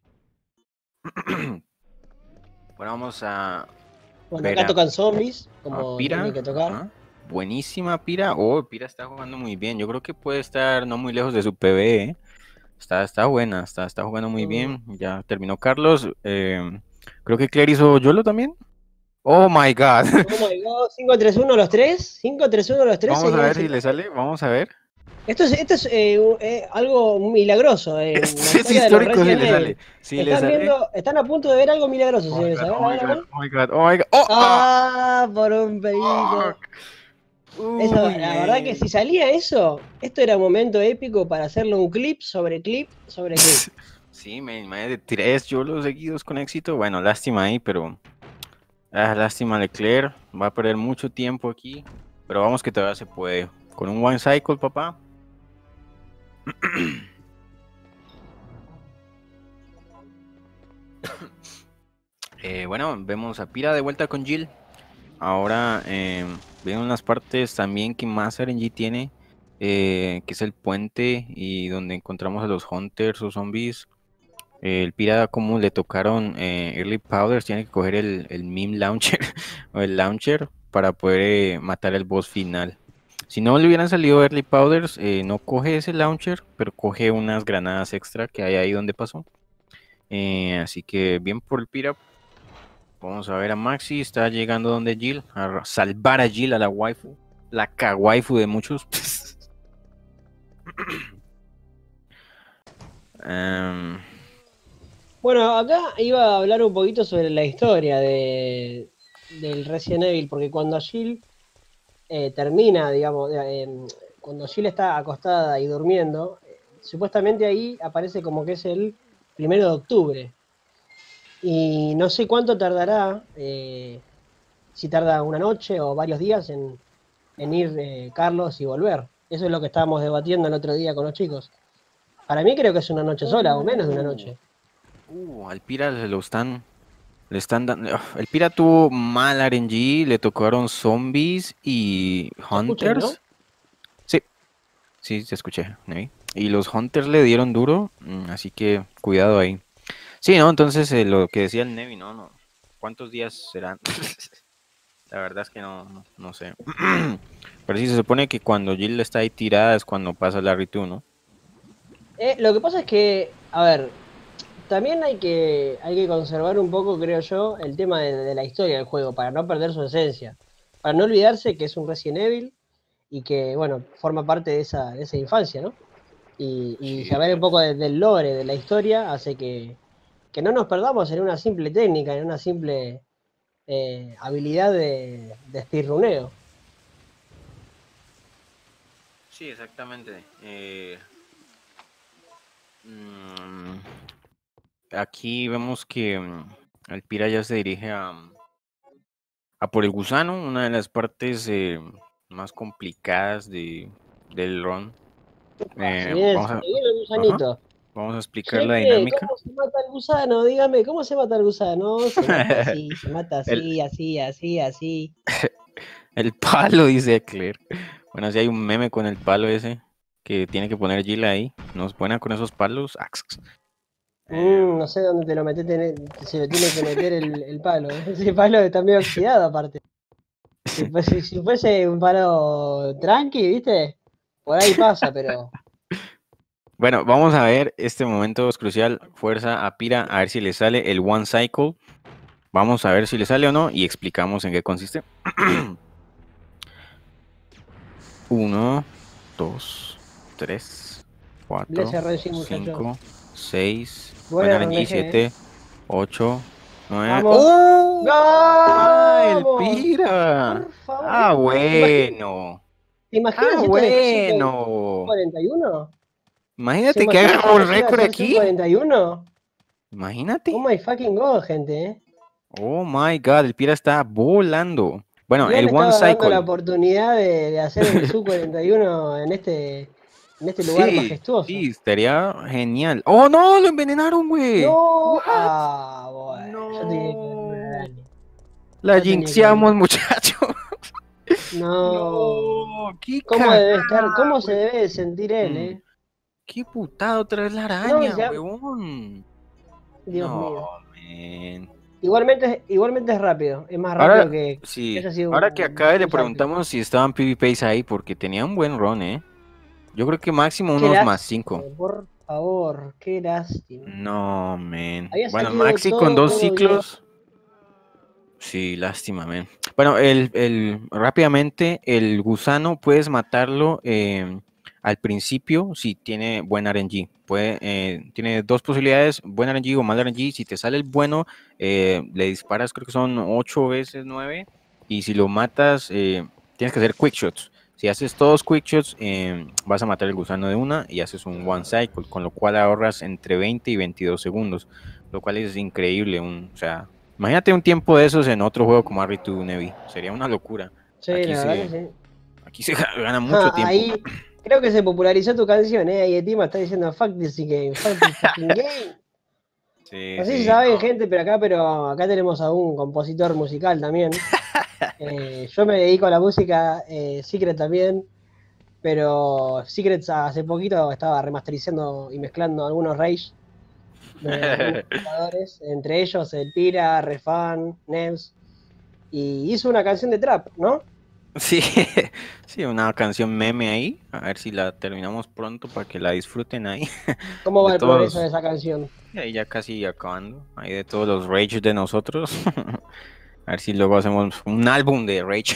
Bueno, vamos a Bueno, ver acá a, tocan zombies, a como tiene Pira. que tocar. Ajá. Buenísima Pira. Oh, Pira está jugando muy bien. Yo creo que puede estar no muy lejos de su P B, ¿eh? Está, está buena, está, está jugando muy Mm. bien. Ya terminó Carlos. Eh, creo que Claire hizo YOLO también. Oh my God. Oh my god, cinco tres uno los tres. cinco tres uno los tres Vamos a sería ver si le sería- sale. Vamos a ver. Esto es, esto es eh, u- eh, algo milagroso en la Este es historia de los histórico si Resident le Evil. sale. Si le Están sale. viendo, están a punto de ver algo milagroso, Oh my señores. God, A ver, oh a my ver, a God, ver. oh my God, oh my God. Oh, ah, Ah, por un pedito. fuck. Eso, Uy, la verdad que man. si salía eso, esto era un momento épico para hacerle un clip sobre clip sobre clip. Sí, me imagínate, tres YOLOs seguidos con éxito. Bueno, lástima ahí, pero. Ah, lástima Leclerc. Va a perder mucho tiempo aquí. Pero vamos que todavía se puede. Con un one cycle, papá. Eh, bueno, vemos a Pira de vuelta con Jill. Ahora eh, vienen unas partes también que más R N G tiene, eh, que es el puente y donde encontramos a los hunters o zombies. Eh, el Pira, como le tocaron eh, Early Powders, tiene que coger el, el meme launcher o el launcher para poder eh, matar el boss final. Si no le hubieran salido Early Powders, eh, no coge ese launcher, pero coge unas granadas extra que hay ahí donde pasó. Eh, así que bien por el Pira. Vamos a ver a Maxi, está llegando donde Jill, a salvar a Jill, a la waifu, la kawaifu de muchos. um, Bueno, acá iba a hablar un poquito sobre la historia de, del Resident Evil, porque cuando Jill eh, termina, digamos, eh, cuando Jill está acostada y durmiendo, eh, supuestamente ahí aparece como que es el primero de octubre. Y no sé cuánto tardará, eh, si tarda una noche o varios días en, en ir eh, Carlos y volver. Eso es lo que estábamos debatiendo el otro día con los chicos. Para mí creo que es una noche sola o menos de una noche. uh, al Pira se lo están, le están dando. El Pira tuvo mal R N G, le tocaron zombies y Se escucha ahí, ¿no? hunters. Sí, sí, te escuché. ¿Sí? Y los hunters le dieron duro, mm, así que cuidado ahí. Sí, ¿no? Entonces eh, lo que decía el Nevi, no, no. ¿Cuántos días serán? La verdad es que no, no, no sé. Pero sí, se supone que cuando Jill está ahí tirada es cuando pasa Larry dos, ¿no? Eh, lo que pasa es que, a ver, también hay que, hay que conservar un poco, creo yo, el tema de, de la historia del juego, para no perder su esencia. Para no olvidarse que es un Resident Evil y que, bueno, forma parte de esa, de esa infancia, ¿no? Y, y Sí, saber un claro. poco de- del lore, de la historia, hace que, que no nos perdamos en una simple técnica, en una simple eh, habilidad de, de speedruneo. Sí, exactamente. Eh, mm, aquí vemos que mm, el Pira ya se dirige a, a por el gusano, una de las partes eh, más complicadas de, del run. Eh, Se viene, vamos, se a, viene el gusanito. ajá, vamos a explicar la Jefe, dinámica. ¿cómo se mata el gusano? Dígame, ¿cómo se mata el gusano? Se mata así, se mata así, el, así, así, así. el palo, dice Claire. Bueno, si hay un meme con el palo ese que tiene que poner Gila ahí. Nos ponen con esos palos. Eh, Mm, no sé dónde te lo metes, se lo tiene que meter el, el palo. Ese palo está medio oxidado aparte. Si fuese, si fuese un palo tranqui, ¿viste? Por ahí pasa, pero... Bueno, vamos a ver, este momento es crucial. Fuerza a Pira, a ver si le sale el One Cycle. Vamos a ver si le sale o no y explicamos en qué consiste. Uno, dos, tres, cuatro, cinco, seis, buen R N G, siete, ocho, nueve. ¡Oh! ¡Ah, el Pira! Por favor. ¡Ah, bueno! ¿Te imaginas ¡Ah, si bueno! cuarenta y uno? Imagínate que haga un récord aquí. cuarenta y uno. Imagínate. Oh my fucking god, gente, eh. Oh my god, el Pira está volando. Bueno, Dios el le One estaba dando Cycle. la oportunidad de, de hacer el Su cuarenta y uno en este, en este lugar Sí, majestuoso. sí, estaría genial. ¡Oh, no! ¡Lo envenenaron, güey! No, ¿What? ah, bueno, yo tenía que No. La jinxeamos, muchacho. No. No, qué ¿Cómo debe estar, cagada, cómo se güey. debe de sentir él, Mm, eh? Qué putada otra vez la No, araña, ya- huevón. Dios No, mío. man. Igualmente, igualmente es rápido, es más Ahora, rápido que, que sí, haya sido ahora un, que acabe le un cycle. preguntamos si estaban PvPs ahí, porque tenía un buen run, ¿eh? Yo creo que máximo Qué unos lástima, más cinco. por favor, qué lástima. No, man. Había Bueno, salido Maxi todo, con dos todo bien. ciclos. Sí, lástima, man. Bueno, el, el, rápidamente, el gusano puedes matarlo eh, al principio si tiene buen R N G. Puede, eh, tiene dos posibilidades, buen R N G o mal R N G. Si te sale el bueno, eh, le disparas, creo que son ocho veces nueve. Y si lo matas, eh, tienes que hacer quick shots. Si haces todos quick shots, eh, vas a matar el gusano de una y haces un one cycle, con lo cual ahorras entre veinte y veintidós segundos, lo cual es increíble. Un, o sea, imagínate un tiempo de esos en otro juego como R dos Navy. Sería una locura. Sí, aquí, la se, verdad que sí. aquí se gana mucho Ah, tiempo. ahí creo que se popularizó tu canción, ¿eh? Ahí Etima está diciendo fuck this game, fuck this fucking game. Sí, No sé sí, si saben, no. gente, pero acá, pero acá tenemos a un compositor musical también. Eh, yo me dedico a la música, eh, Secret también, pero Secret hace poquito estaba remasterizando y mezclando algunos Rage de algunos jugadores, entre ellos el Pira, Refan, Neves, y hizo una canción de trap, ¿no? Sí, sí, una canción meme ahí. A ver si la terminamos pronto para que la disfruten ahí. ¿Cómo va De el progreso todos. de esa canción? Y ahí ya casi acabando. Ahí de todos los Rage de nosotros. A ver si luego hacemos un álbum de Rage.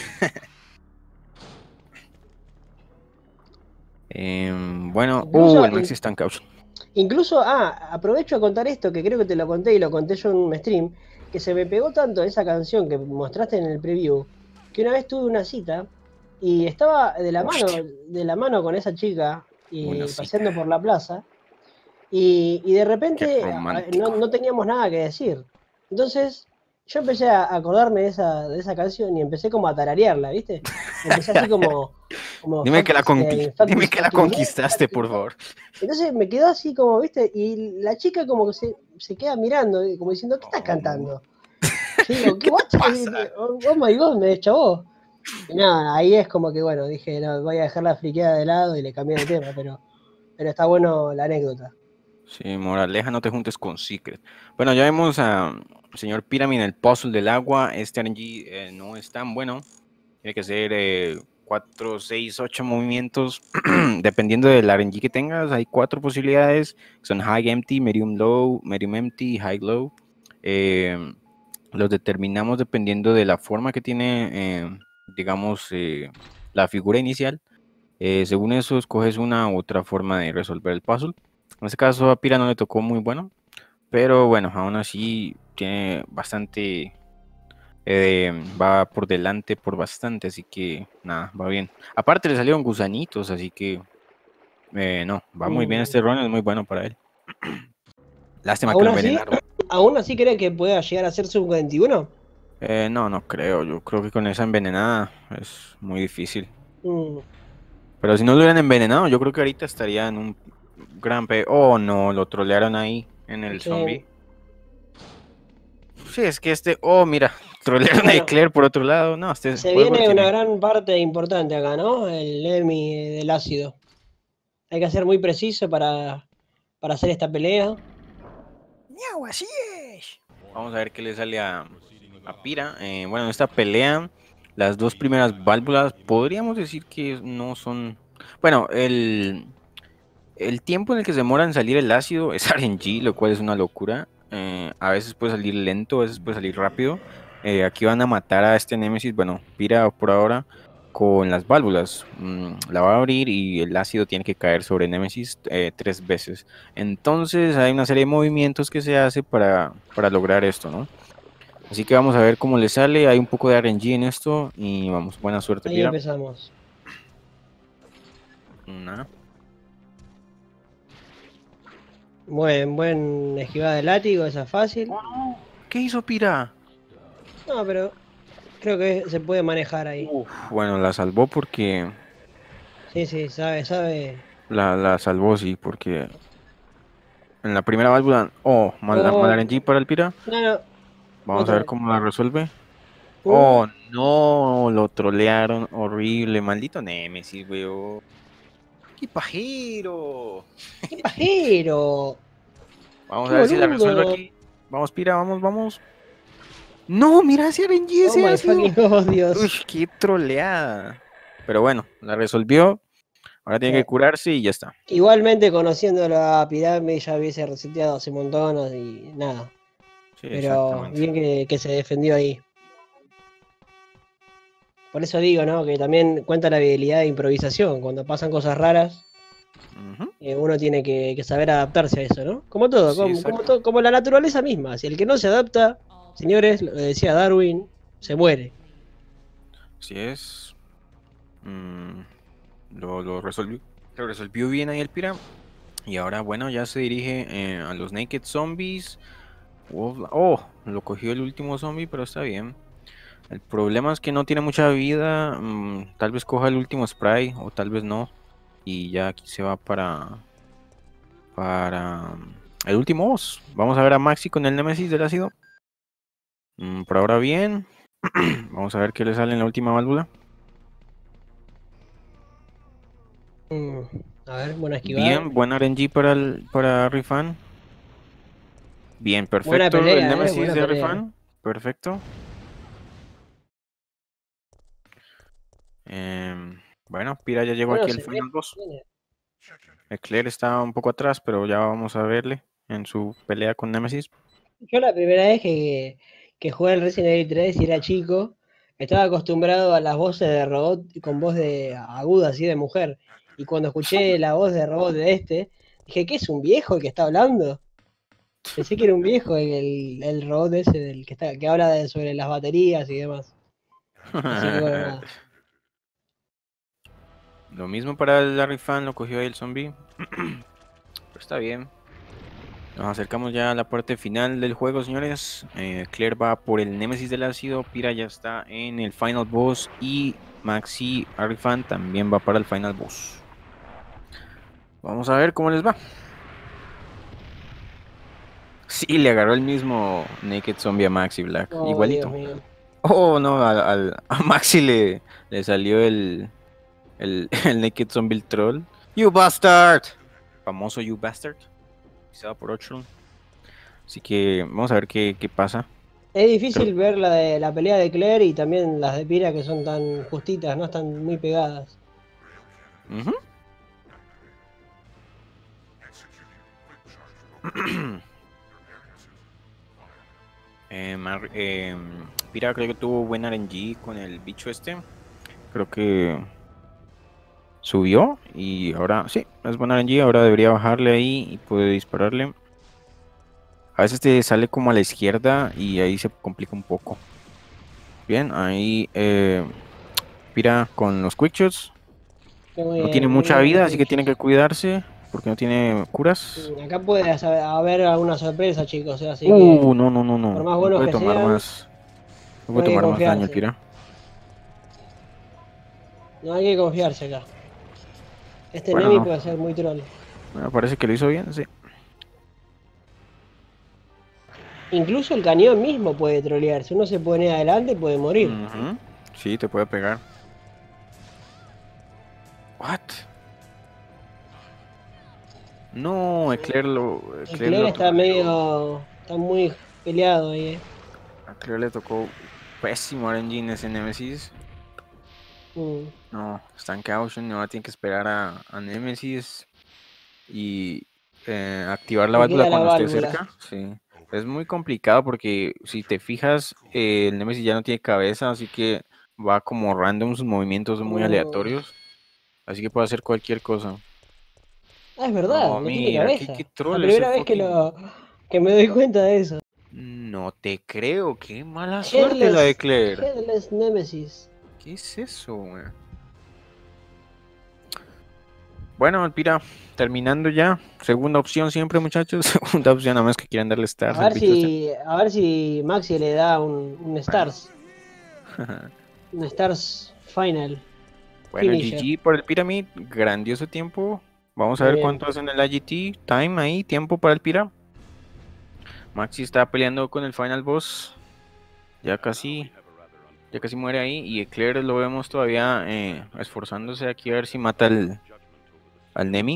eh, bueno, Incluso, uh, el Maxi in- está en couch. incluso, ah, aprovecho a contar esto, que creo que te lo conté y lo conté yo en un stream, que se me pegó tanto esa canción que mostraste en el preview, que una vez tuve una cita y estaba de la mano, Hostia. de la mano con esa chica Una y cita. paseando por la plaza, y, y de Qué repente a- romántico. no, no teníamos nada que decir. Entonces yo empecé a acordarme de esa, de esa canción y empecé como a tararearla, ¿viste? Empecé así como, como Dime fuck que la, this conqui- game, fuck Dime this que la fucking game, conquistaste, por favor. entonces me quedó así como, ¿viste? Y la chica como que se, se queda mirando, y como diciendo, ¿qué estás Oh, cantando? Yo digo, ¿qué ¿qué te what? pasa? Oh, oh my god, me deschavó. Y nada, ahí es como que bueno, dije, no, voy a dejar la friqueada de lado y le cambié de tema, pero, pero está bueno la anécdota. Sí, moraleja, no te juntes con Secret. Bueno, ya vemos a señor Pyramid en el puzzle del agua. Este R N G eh, no es tan bueno. Tiene que ser eh, cuatro, seis, ocho movimientos. Dependiendo del R N G que tengas, hay cuatro posibilidades. Son High Empty, Medium Low, Medium Empty, High Low. Eh, los determinamos dependiendo de la forma que tiene, eh, digamos, eh, la figura inicial. Eh, según eso, escoges una u otra forma de resolver el puzzle. En este caso a Pira no le tocó muy bueno, pero bueno, aún así tiene bastante, eh, va por delante por bastante, así que nada, va bien. Aparte le salieron gusanitos, así que eh, no, va muy bien Mm. este run, es muy bueno para él. Lástima que ¿Aún lo así? envenenaron. ¿Aún así cree que pueda llegar a ser sub cuarenta y uno? Eh, no, no creo, yo creo que con esa envenenada es muy difícil. Mm. Pero si no lo hubieran envenenado, yo creo que ahorita estaría en un gran pe... Oh, no, lo trolearon ahí en el Sí. zombie. Sí, es que este... Oh, mira, trolearon Bueno, a Claire por otro lado. No, este se juego viene una tiene... gran parte importante acá, ¿no? El Lemmy del ácido. Hay que ser muy preciso para, para hacer esta pelea. ¡Miau, así es! Vamos a ver qué le sale a, a Pira. Eh, bueno, en esta pelea, las dos primeras válvulas, podríamos decir que no son... Bueno, el... El tiempo en el que se demora en salir el ácido es R N G, lo cual es una locura. Eh, a veces puede salir lento, a veces puede salir rápido. Eh, aquí van a matar a este Némesis, bueno, Pira por ahora, con las válvulas. Mm, la va a abrir y el ácido tiene que caer sobre Némesis eh, tres veces. Entonces hay una serie de movimientos que se hace para, para lograr esto, ¿no? Así que vamos a ver cómo le sale. Hay un poco de R N G en esto y vamos, buena suerte, Ahí Pira. empezamos. Una. Buen, buen esquivada de látigo, esa es fácil. ¿Qué hizo Pira? No, pero creo que se puede manejar ahí. Uf, bueno, la salvó porque... Sí, sí, sabe, sabe. La, la salvó, sí, porque en la primera válvula... Oh, mal, mal Oh, R N G para el Pira. no, no, Vamos a otra ver vez. cómo la resuelve. Uh, Oh, no, lo trolearon horrible. Maldito Nemesis, weón. ¡Qué pajero! ¡Qué pajero! Vamos ¡Qué a ver si la resuelve boludo! aquí. Vamos, Pira, vamos, vamos. No, mira ese R N G, Oh ese my ácido. fucking god, Uy, Dios. qué troleada. Pero bueno, la resolvió. Ahora tiene que Sí. curarse y ya está. Igualmente, conociéndolo a Pirámide, ya hubiese reseteado hace montones y nada. Sí, Pero exactamente. bien que, que se defendió ahí. Por eso digo, ¿no? Que también cuenta la habilidad de improvisación. Cuando pasan cosas raras, Ujú. eh, uno tiene que, que saber adaptarse a eso, ¿no? Como todo, Sí, como, como, exacto. to- como la naturaleza misma. Si el que no se adapta, señores, lo decía Darwin, se muere. Así es. Mm, lo, lo resolvió. Lo resolvió bien ahí el Pira. Y ahora, bueno, ya se dirige eh, a los Naked Zombies. Oh, oh, lo cogió el último zombie, pero está bien. El problema es que no tiene mucha vida. mm, tal vez coja el último spray, o tal vez no. Y ya aquí se va para. Para. mm, El último boss. Vamos a ver a Maxi con el Nemesis del ácido. Mm, por ahora bien. Vamos a ver qué le sale en la última válvula. Mm, a ver, buena esquivada. Bien, buen R N G para, el, para Rifan. Bien, Buena perfecto. El pelea, eh, Nemesis buena de pelea. Rifan. Perfecto. Em, bueno, Pira ya llegó Bueno, aquí al se ve. Final Boss. Eclair está un poco atrás, pero ya vamos a verle en su pelea con Nemesis. Yo la primera vez que, que jugué el Resident Evil tres y era chico, estaba acostumbrado a las voces de robot con voz de aguda, así de mujer. Y cuando escuché la voz de robot de este, dije, ¿qué es un viejo el que está hablando? Pensé que era un viejo el, el robot ese del que está, que habla de- sobre las baterías y demás. Así que bueno, nada. Lo mismo para el Larry Fan, lo cogió ahí el zombie. Pero está bien. Nos acercamos ya a la parte final del juego, señores. Eh, Claire va por el Nemesis del ácido. Pira ya está en el Final Boss. Y Maxi Arifan también va para el Final Boss. Vamos a ver cómo les va. Sí, le agarró el mismo Naked Zombie a Maxi Black. Oh, Dios Igualito. mío. Oh, no, al, al- a Maxi le, le salió el, el, el Naked Zombie el Troll. You bastard. Famoso You bastard. Quizá por ocho. Así que vamos a ver qué, qué pasa. Es Creo- difícil ver la, de, la pelea de Claire y también las de Pira que son tan justitas, no están muy pegadas. Ujú. Eh, Mar- eh, Pira creo que tuvo buen R N G con el bicho este. Creo que subió y ahora sí, es buen R N G. Ahora debería bajarle ahí y puede dispararle. A veces te sale como a la izquierda y ahí se complica un poco. Bien, ahí eh, Pira con los quickshots. Muy No tiene bien, muy mucha bien los vida, así que tiene que quickshots. cuidarse porque no tiene curas. Mm, Acá puede haber haber alguna sorpresa, chicos, eh, así que Uh, no, no, no, por no. más No buenos puede que tomar sean, más. No no puede hay que tomar más daño el confiarse. Pira. No hay que confiarse acá. Este Bueno, Nemi no. puede ser muy troll. Me parece que lo hizo bien, sí. Incluso el cañón mismo puede trolear. Si uno se pone adelante, puede morir. Ujú. Sí, te puede pegar. What? No, Eclair lo, El Eclair Claire lo está troleó. medio. Está muy peleado ahí, eh. A Eclair le tocó pésimo R N G en ese Nemesis. Mm. No, Stank Caution, no tiene que esperar a, a Nemesis y eh, activar la Se válvula queda la cuando esté válvula. cerca. Sí. Es muy complicado porque si te fijas, eh, el Nemesis ya no tiene cabeza, así que va como random, sus movimientos son muy Mm. aleatorios. Así que puede hacer cualquier cosa. Ah, es verdad, No, no tiene mira, qué, qué cabeza. La troll ese primera vez que fucking. lo que me doy cuenta de eso. No te creo, qué mala suerte la de Headless, Claire. Headless Nemesis. ¿Qué es eso, weón? Bueno, Alpira, terminando ya. Segunda opción siempre, muchachos. Segunda opción, a menos que quieran darle A stars al ver bicho este. si, a ver si Maxi le da un, un Stars, un Stars Final, Bueno, Finisher. G G por el Pyramid. Grandioso tiempo. Vamos a Muy ver bien. cuánto hacen el I G T. Time ahí, tiempo para el Pira. Maxi está peleando con el Final Boss. Ya casi, ya casi muere ahí. Y Eclair lo vemos todavía eh, esforzándose aquí a ver si mata al, al Nemi.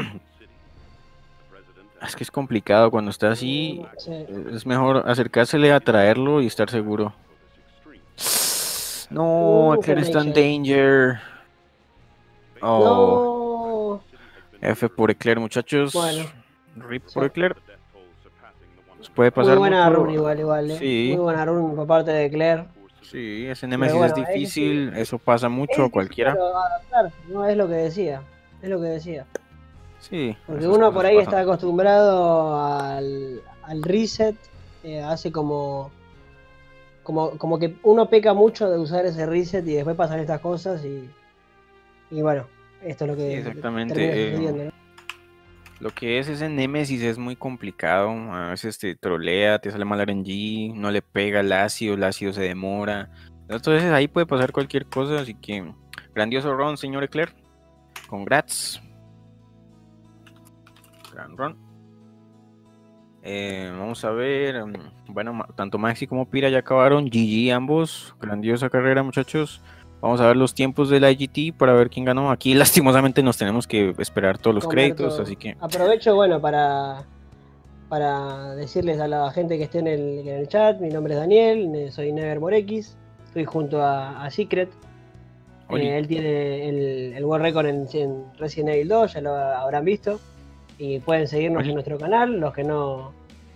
Es que es complicado cuando está así. Mm, sí. Es mejor acercársele a traerlo y estar seguro. No, Uh, Eclair está en connection. danger. Oh, No. F por Eclair, muchachos. Bueno, Rip sí. por Eclair. Nos puede Muy pasar buena mucho. run igual, igual, eh. Muy Sí, buena run por parte de Claire. sí, ese Pero Nemesis es bueno, es difícil, difícil. Eso pasa mucho es a difícil cualquiera. pero adaptarse, ¿no? Es lo que decía. Es lo que decía. Sí, Porque esas uno por cosas ahí pasan. está acostumbrado al, al reset, eh, hace como, como, como que uno peca mucho de usar ese reset y después pasan estas cosas y, y bueno, esto es lo Sí, que termina exactamente. eh, sucediendo, ¿no? lo que es ese Nemesis es muy complicado. A veces te trolea, te sale mal R N G, no le pega el ácido, el ácido se demora. Entonces ahí puede pasar cualquier cosa. Así que grandioso run, señor Eclair. Congrats. Gran run. Eh, vamos a ver. um, Bueno, ma- tanto Maxi como Pira ya acabaron. G G ambos. Grandiosa carrera, muchachos. Vamos a ver los tiempos del I G T para ver quién ganó. Aquí lastimosamente nos tenemos que esperar todos los Comer créditos, así todo. que Aprovecho, bueno, para, para decirles a la gente que esté en el, en el chat, mi nombre es Daniel, ne- soy Nevermorex, estoy junto a, a Secret. Oli. Eh, él tiene el, el World Record en, en Resident Evil dos, ya lo habrán visto. Y pueden seguirnos en Oli. nuestro canal, los que no,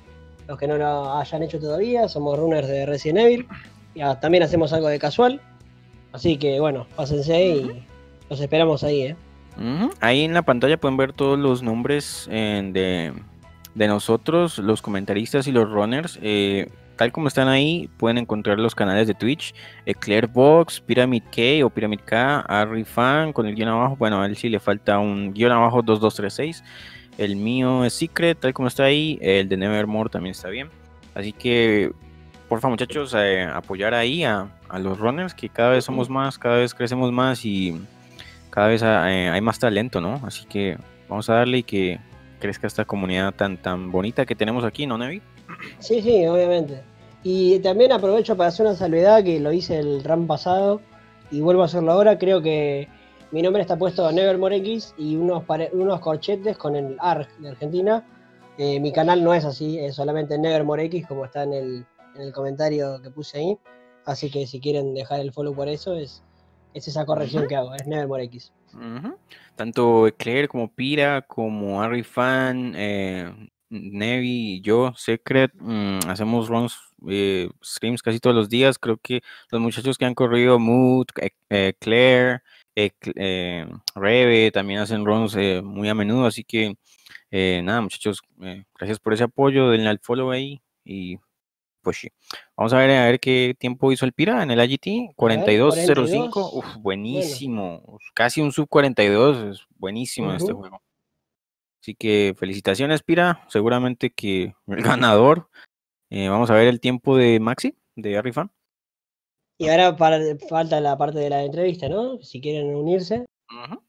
los que no lo hayan hecho todavía, somos runners de Resident Evil. Y ah, también hacemos algo de casual. Así que bueno, pásense y los esperamos ahí, ¿eh? Ujú. Ahí en la pantalla pueden ver todos los nombres eh, de, de nosotros, los comentaristas y los runners. eh, tal como están ahí, pueden encontrar los canales de Twitch: Eclairbox, Pyramid K o Pyramid K, Arrifan con el guión abajo. Bueno, a él sí le falta un guión abajo dos dos tres seis. El mío es Secret, tal como está ahí. El de Nevermore también está bien. Así que, por favor, muchachos, eh, apoyar ahí a, a los runners, que cada vez somos más, cada vez crecemos más y cada vez eh, hay más talento, ¿no? Así que vamos a darle y que crezca esta comunidad tan, tan bonita que tenemos aquí, ¿no, Nevi? Sí, sí, obviamente. Y también aprovecho para hacer una salvedad que lo hice el RAM pasado y vuelvo a hacerlo ahora. Creo que mi nombre está puesto Nevermore X y unos, pare- unos corchetes con el A R G de Argentina. Eh, mi canal no es así, es solamente Nevermore X, como está en el, en el comentario que puse ahí. Así que si quieren dejar el follow por eso, es, es esa corrección Ujú, que hago, es Nevermore X. ujú. Tanto Eclair como Pira, como Arrifan, eh, Nevi y yo, Secret, mm, hacemos runs, eh, streams casi todos los días. Creo que los muchachos que han corrido, Mood, eh, eh, Claire, eh, Cl- eh, Rebe, también hacen runs eh, muy a menudo. Así que eh, nada, muchachos, eh, gracias por ese apoyo, denle al follow ahí y pues sí. Vamos a ver, a ver qué tiempo hizo el Pira en el I G T. A ver, cuarenta y dos cero cinco. cuarenta y dos. Uf, Bueno. buenísimo. Uf, casi un sub cuarenta y dos. Es buenísimo en este Ujú. juego. Así que felicitaciones, Pira. Seguramente que el ganador. Eh, vamos a ver el tiempo de Maxi, de Arrifan. Y ahora para, falta la parte de la entrevista, ¿no? Si quieren unirse. Uh-huh.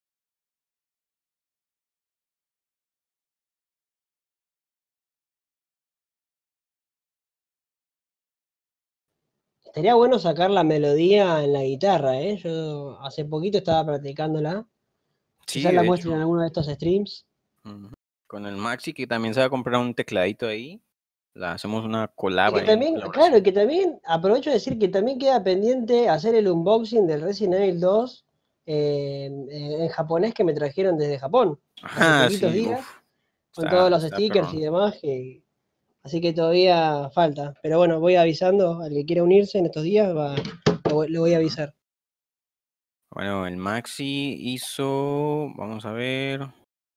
Estaría bueno sacar la melodía en la guitarra, ¿eh? Yo hace poquito estaba practicándola. Sí, Quizás la de muestren hecho. en alguno de estos streams. Uh-huh. Con el Maxi, que también se va a comprar un tecladito ahí. La hacemos una Y collab que ahí, también, colaboración. claro, que también, aprovecho de decir que también queda pendiente hacer el unboxing del Resident Evil dos eh, en, en japonés que me trajeron desde Japón hace Ajá, poquitos sí, días, uff. con todos Está, los está stickers y perrón. demás, que, así que todavía falta. Pero bueno, voy avisando al que quiera unirse en estos días, va, lo, voy- lo voy a Uh-huh. avisar. Bueno, el Maxi hizo. Vamos a ver.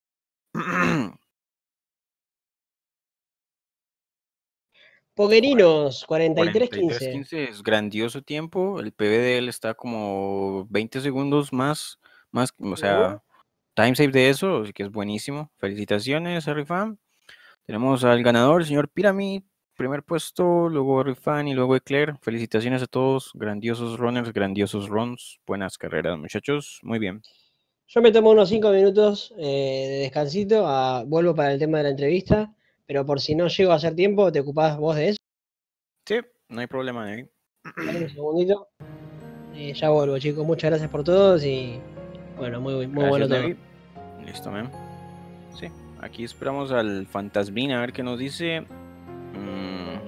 Poquerinos, cuarenta y tres cuarenta y tres quince. quince es grandioso tiempo. El P B de él está como veinte segundos más, más, o Uh, sea, time save de eso, así que es buenísimo. Felicitaciones, Harry Fan. Tenemos al ganador, el señor Pyramid, primer puesto, luego Harry Fan y luego Eclair. Felicitaciones a todos, grandiosos runners, grandiosos runs, buenas carreras, muchachos, muy bien. Yo me tomo unos cinco minutos eh, de descansito, a- vuelvo para el tema de la entrevista, pero por si no llego a hacer tiempo, ¿te ocupás vos de eso? Sí, no hay problema, David. Dame un segundito. Eh, ya vuelvo, chicos. Muchas gracias por todos y bueno, muy, muy bueno Gracias, todo. David. Listo, man. Sí, aquí esperamos al Fantasmín a ver qué nos dice. Mm,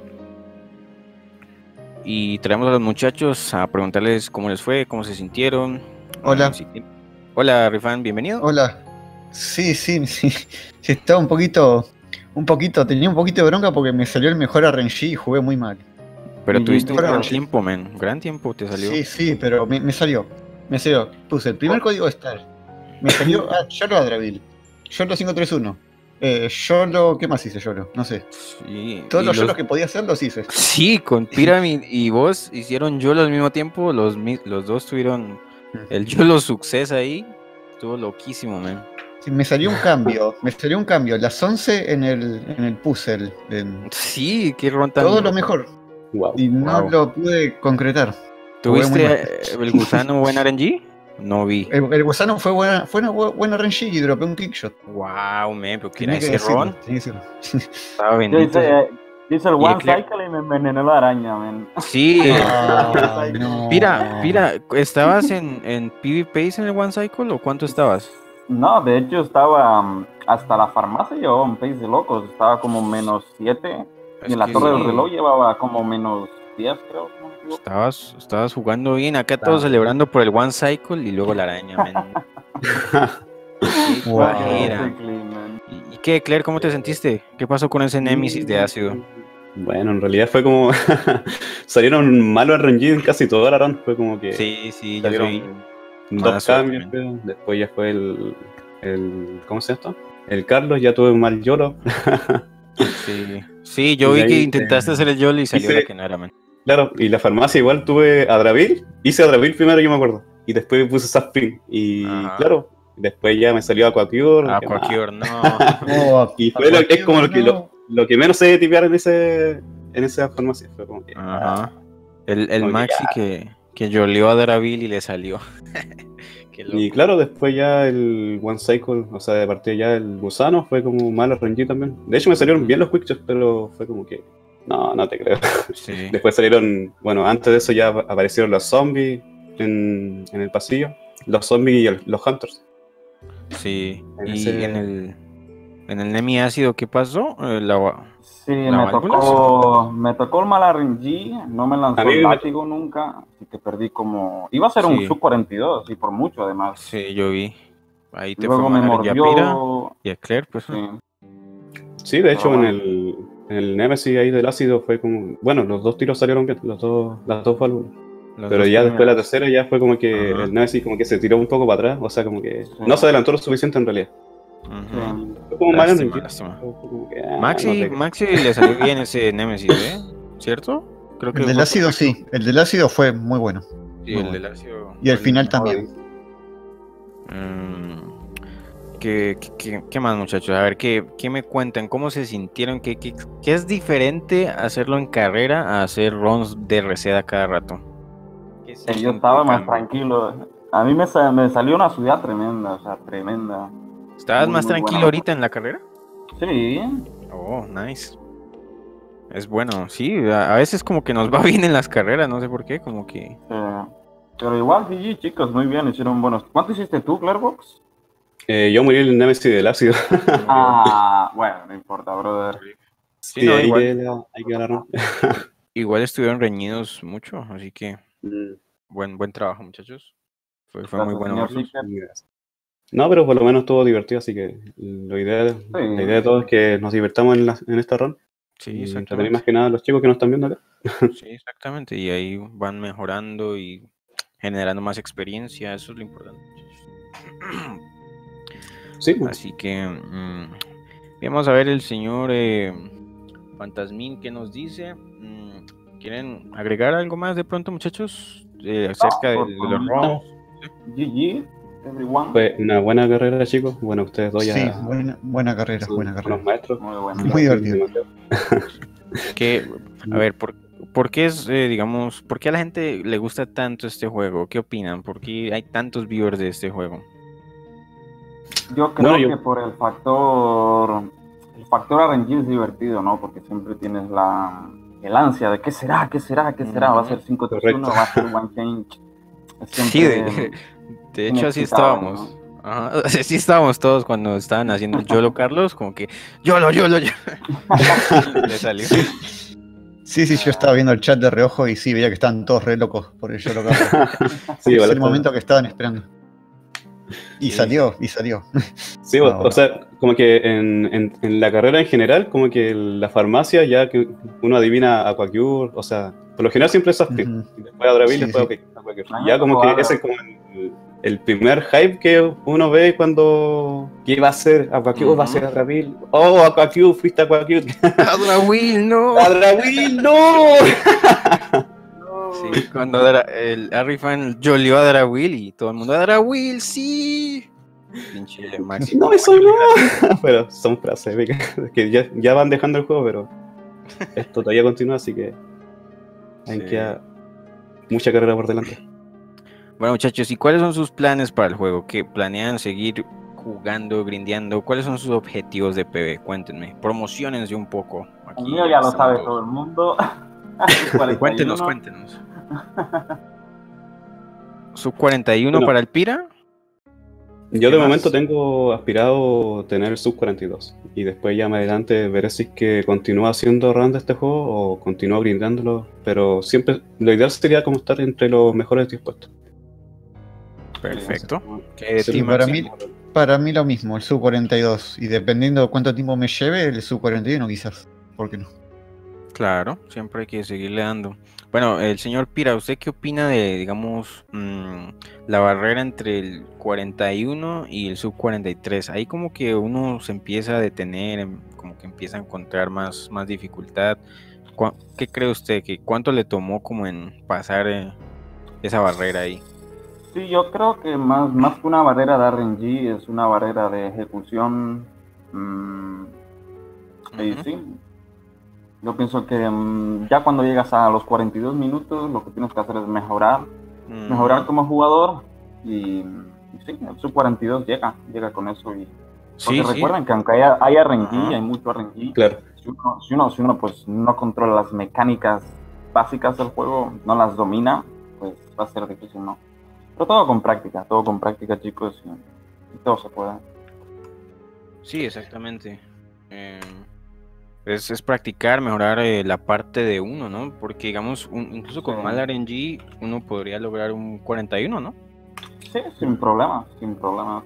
y traemos a los muchachos a preguntarles cómo les fue, cómo se sintieron. Hola. Mm, si tien- Hola, Rifan, bienvenido. Hola. Sí, sí, sí. Sí, estaba un poquito, un poquito, tenía un poquito de bronca porque me salió el mejor R N G y jugué muy mal. Pero Y- tuviste un Fuera gran de- tiempo, man. Gran tiempo te salió. Sí, sí, pero me, me salió. Me salió. Puse el primer código de Star. Me salió. Ah, Yolo Adravil. Yolo cinco tres uno. Eh, Yolo. ¿Qué más hice Yolo? No sé. Sí, Todos y los los- Yolos que podía hacer los hice. Sí, con Pyramid y vos hicieron YOLO al mismo tiempo. Los, mi- los dos tuvieron el YOLO Success ahí. Estuvo loquísimo, man. Sí, me salió un cambio. Me salió un cambio. Las once en el, en el puzzle. en- Sí, qué ron tan todo lo loco. mejor. Wow. Y no Wow. lo pude concretar. Jugué muy ¿Tuviste mal. eh, el gusano buen R N G? No vi. El, el gusano fue buena, fue una bu- buena R N G y dropé un kickshot. Wow, man, pero que era Tenía que ese decirlo, ron. tenía que decirlo. Estaba Yo bendito. hice, eh, hice el Y One Eclair. Cycle y me envenenó la araña, man. Sí. Ah, no. Mira, mira, ¿estabas en, en PvPace en el One Cycle o cuánto estabas? No, de hecho estaba um, hasta la farmacia llevaba un pace de locos, estaba como menos siete Es y en la que torre del sí, reloj llevaba como menos diez, creo. si no me equivoco. estabas, estabas jugando bien. Acá todos celebrando por el One Cycle y luego la araña, man. Qué Wow. cualera. Ese clima, man. ¿Y, y qué, Claire, cómo te sentiste? ¿Qué pasó con ese Némesis de ácido? Bueno, en realidad fue como. Salieron malos R N G en casi todo el run. Fue como que Sí, sí, yo salieron sí. dos Mala suerte, cambios, man. creo. Después ya fue el, el. ¿Cómo se llama esto? El Carlos, ya tuve un mal lloro. Sí, sí, yo Y vi de que ahí, intentaste eh, hacer el YOLO y salió hice- la que no era, man. Claro, y la farmacia igual tuve Adravil. Hice Adravil primero, yo me acuerdo. Y después puse Saspin. Y Ajá. claro, después ya me salió Aquacure. Ah, que más. cualquier, no. Oh, Y fue lo, es como lo que, no. lo, lo que menos sé tipear en ese en esa farmacia. Fue como que. Ajá. El, el Como que Maxi que, que yoleó a Daravil y le salió. Qué loco. Y claro, después ya el One Cycle, o sea, de partida ya el gusano, fue como malo R N G también. De hecho me salieron bien los quickshots, pero fue como que, no, no te creo. Sí. Después salieron, bueno, antes de eso ya aparecieron los zombies en, en el pasillo. Los zombies y el- los hunters. Sí. En Y ese- en el en el Nemi ácido, ¿qué pasó? Eh, la- Sí, ¿La me válvula? tocó, me tocó el mal R N G, no me lanzó A mí el me- látigo nunca, así que perdí como... Iba a ser un Sí. sub cuarenta y dos, y por mucho además. Sí, yo vi. Ahí te Luego fue me mal a Yapira mordió... y a Claire, pues. Sí. Sí, de hecho Ah, en bueno. el, en el Nemesis ahí del ácido fue como, bueno, los dos tiros salieron bien, los dos, las dos válvulas. Los Pero dos ya sí, después mira. la tercera ya fue como que Ajá. el Nemesis como que se tiró un poco para atrás, o sea, como que Sí. no se adelantó lo suficiente en realidad. Ujú. Sí. Fue como mal Lástima, R N G. lástima. Fue como que, ah, no Maxi, te- Maxi le salió bien ese Nemesis, ¿eh? ¿Cierto? Creo que El del fue ácido perfecto. sí, el del ácido fue muy bueno. Sí, muy el bueno. del ácido. Y el fue final mejor. también. Mm, ¿qué, qué- qué- qué más, muchachos? A ver, ¿qué, qué me cuentan? ¿Cómo se sintieron? ¿Qué, qué, qué es diferente hacerlo en carrera a hacer runs de receda cada rato? ¿Qué Sí, sienten yo por estaba el más cambio? tranquilo. A mí me, sa- me salió una ciudad tremenda, o sea, tremenda. ¿Estabas Muy, más muy tranquilo buena. ahorita en la carrera? Sí, Oh, nice. Es bueno, sí, a, a veces como que nos va bien en las carreras, no sé por qué, como que... eh, pero igual, G G, chicos, muy bien, hicieron buenos. ¿Cuánto hiciste tú, Clearbox? Eh, yo morí en el Nemesis del ácido. Ah, bueno, no importa, brother. Sí, Sí, no, ahí que igual, la, hay que agarrar. igual estuvieron reñidos mucho, así que Mm, buen, buen trabajo, muchachos. Fue, fue muy Gracias, bueno señor verlos. Seeker. gracias. No, pero por lo menos estuvo divertido, así que lo ideal, la idea de todo es que nos divertamos en, la- en esta run Sí, y entretener exactamente. más que nada a los chicos que nos están viendo acá. Sí, exactamente. Y ahí van mejorando y generando más experiencia, eso es lo importante, muchachos. Sí, pues. Así que mm, vamos a ver el señor eh, Fantasmín que nos dice. Mm, ¿quieren agregar algo más de pronto, muchachos? Eh, acerca por- de, por de los mí, rounds. G G, everyone. Fue una buena carrera, chicos. Bueno, ustedes dos Sí, ya buena, buena carrera, son buena unos carrera. maestros. Muy bueno. Muy divertido. Demasiado. Que, a ver, ¿por, por qué es, eh, digamos, por qué a la gente le gusta tanto este juego? ¿Qué opinan? ¿Por qué hay tantos viewers de este juego? Yo creo Bueno, yo- que por el factor, el factor R N G es divertido, ¿no? Porque siempre tienes la, el ansia de qué será, qué será, qué será, va a ser cinco tres uno, Correcto. va a ser one change. Es Sí, siempre de, de hecho así inexplicable, estábamos. Ajá, así estábamos todos cuando estaban haciendo el YOLO Carlos, como que YOLO, YOLO, YOLO. Le salió. Sí, sí, yo estaba viendo el chat de reojo y sí, veía que estaban todos re locos por ello lo que Sí, es igual el está- momento que estaban esperando. Y Sí, salió, y salió. Sí, o, Ah, bueno. o sea, como que en, en, en la carrera en general, como que la farmacia, ya que uno adivina a Aquacure, o sea, por lo general siempre es Saftir, Ujú. y después a Dravil, Sí, después sí. a Aquacure. A mí Ya me como tocó que Adra. ese es como el, el primer hype que uno ve cuando ¿qué va a ser? Aquacure va a ser a Dravil. Oh, Aquacure, fuiste a Aquacure. ¡Adra Will, no! ¡A Dravil, no! Sí, cuando Adra- el Harry fan yoleó a Adra Will y todo el mundo ¡Adra Will, sí! Pinche Maxi. No, eso no. Pero son frases épicas, que ya, ya van dejando el juego, pero esto todavía continúa, así que hay Sí. que mucha carrera por delante. Bueno, muchachos, ¿y cuáles son sus planes para el juego? ¿Qué planean seguir jugando, grindeando? ¿Cuáles son sus objetivos de P V? Cuéntenme, promocionense un poco. El Aquí mío ya lo estamos sabe todos. todo el mundo. cuarenta y Cuéntenos, uno. cuéntenos. ¿Sub cuarenta y uno Bueno. para el Pira? Yo ¿Qué de más? momento tengo aspirado tener el sub cuarenta y dos y después ya más adelante veré si es que continúa haciendo run de este juego o continúa brindándolo, pero siempre lo ideal sería como estar entre los mejores dispuestos. Perfecto. ¿Qué de Sí, ti, para Maxi? mí- Para mí lo mismo, el sub cuarenta y dos. Y dependiendo de cuánto tiempo me lleve, el sub cuarenta y uno quizás. ¿Por qué no? Claro, siempre hay que seguirle dando. Bueno, el señor Pira, ¿usted qué opina de, digamos, mmm, la barrera entre el cuarenta y uno y el sub cuarenta y tres? Ahí como que uno se empieza a detener, em, como que empieza a encontrar más, más dificultad. ¿Cuá- ¿Qué cree usted? Que ¿Cuánto le tomó como en pasar eh, esa barrera ahí? Sí, yo creo que más, más que una barrera de R N G es una barrera de ejecución. mm, y Ujú. sí, yo pienso que mm, ya cuando llegas a los cuarenta y dos minutos, lo que tienes que hacer es mejorar, Mm, mejorar como jugador. Y, y sí, el sub cuarenta y dos llega, llega con eso. Y, porque Sí, sí. recuerden que aunque haya, hay R N G, Ajá. hay mucho R N G, Claro. si uno, si uno, si uno pues no controla las mecánicas básicas del juego, no las domina, pues va a ser difícil, ¿no? Pero todo con práctica, todo con práctica, chicos, y, y todo se puede. Sí, exactamente. Eh, es, es practicar, mejorar eh, la parte de uno, ¿no? Porque, digamos, un- incluso con Sí. mal R N G, uno podría lograr un cuarenta y uno, ¿no? Sí, sin problema, sin problema.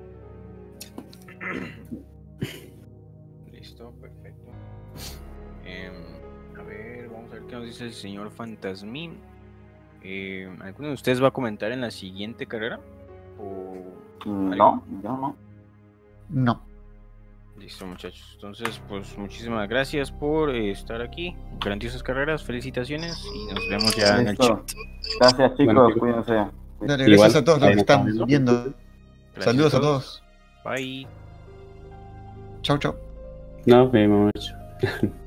Listo, perfecto. Em, a ver, vamos a ver qué nos dice el señor Fantasmín. Eh, ¿alguno de ustedes va a comentar en la siguiente carrera? ¿O... No, yo no. No. Listo, muchachos. Entonces, pues muchísimas gracias por eh, estar aquí. Grandiosas carreras, felicitaciones y nos vemos ya en el Listo. chat. Gracias, chicos, Bueno, chicos. cuídense. Dale, Igual, gracias a todos los ahí que nos están estamos viendo. Gracias Saludos a todos. Bye. Chau, chau. Nos vemos.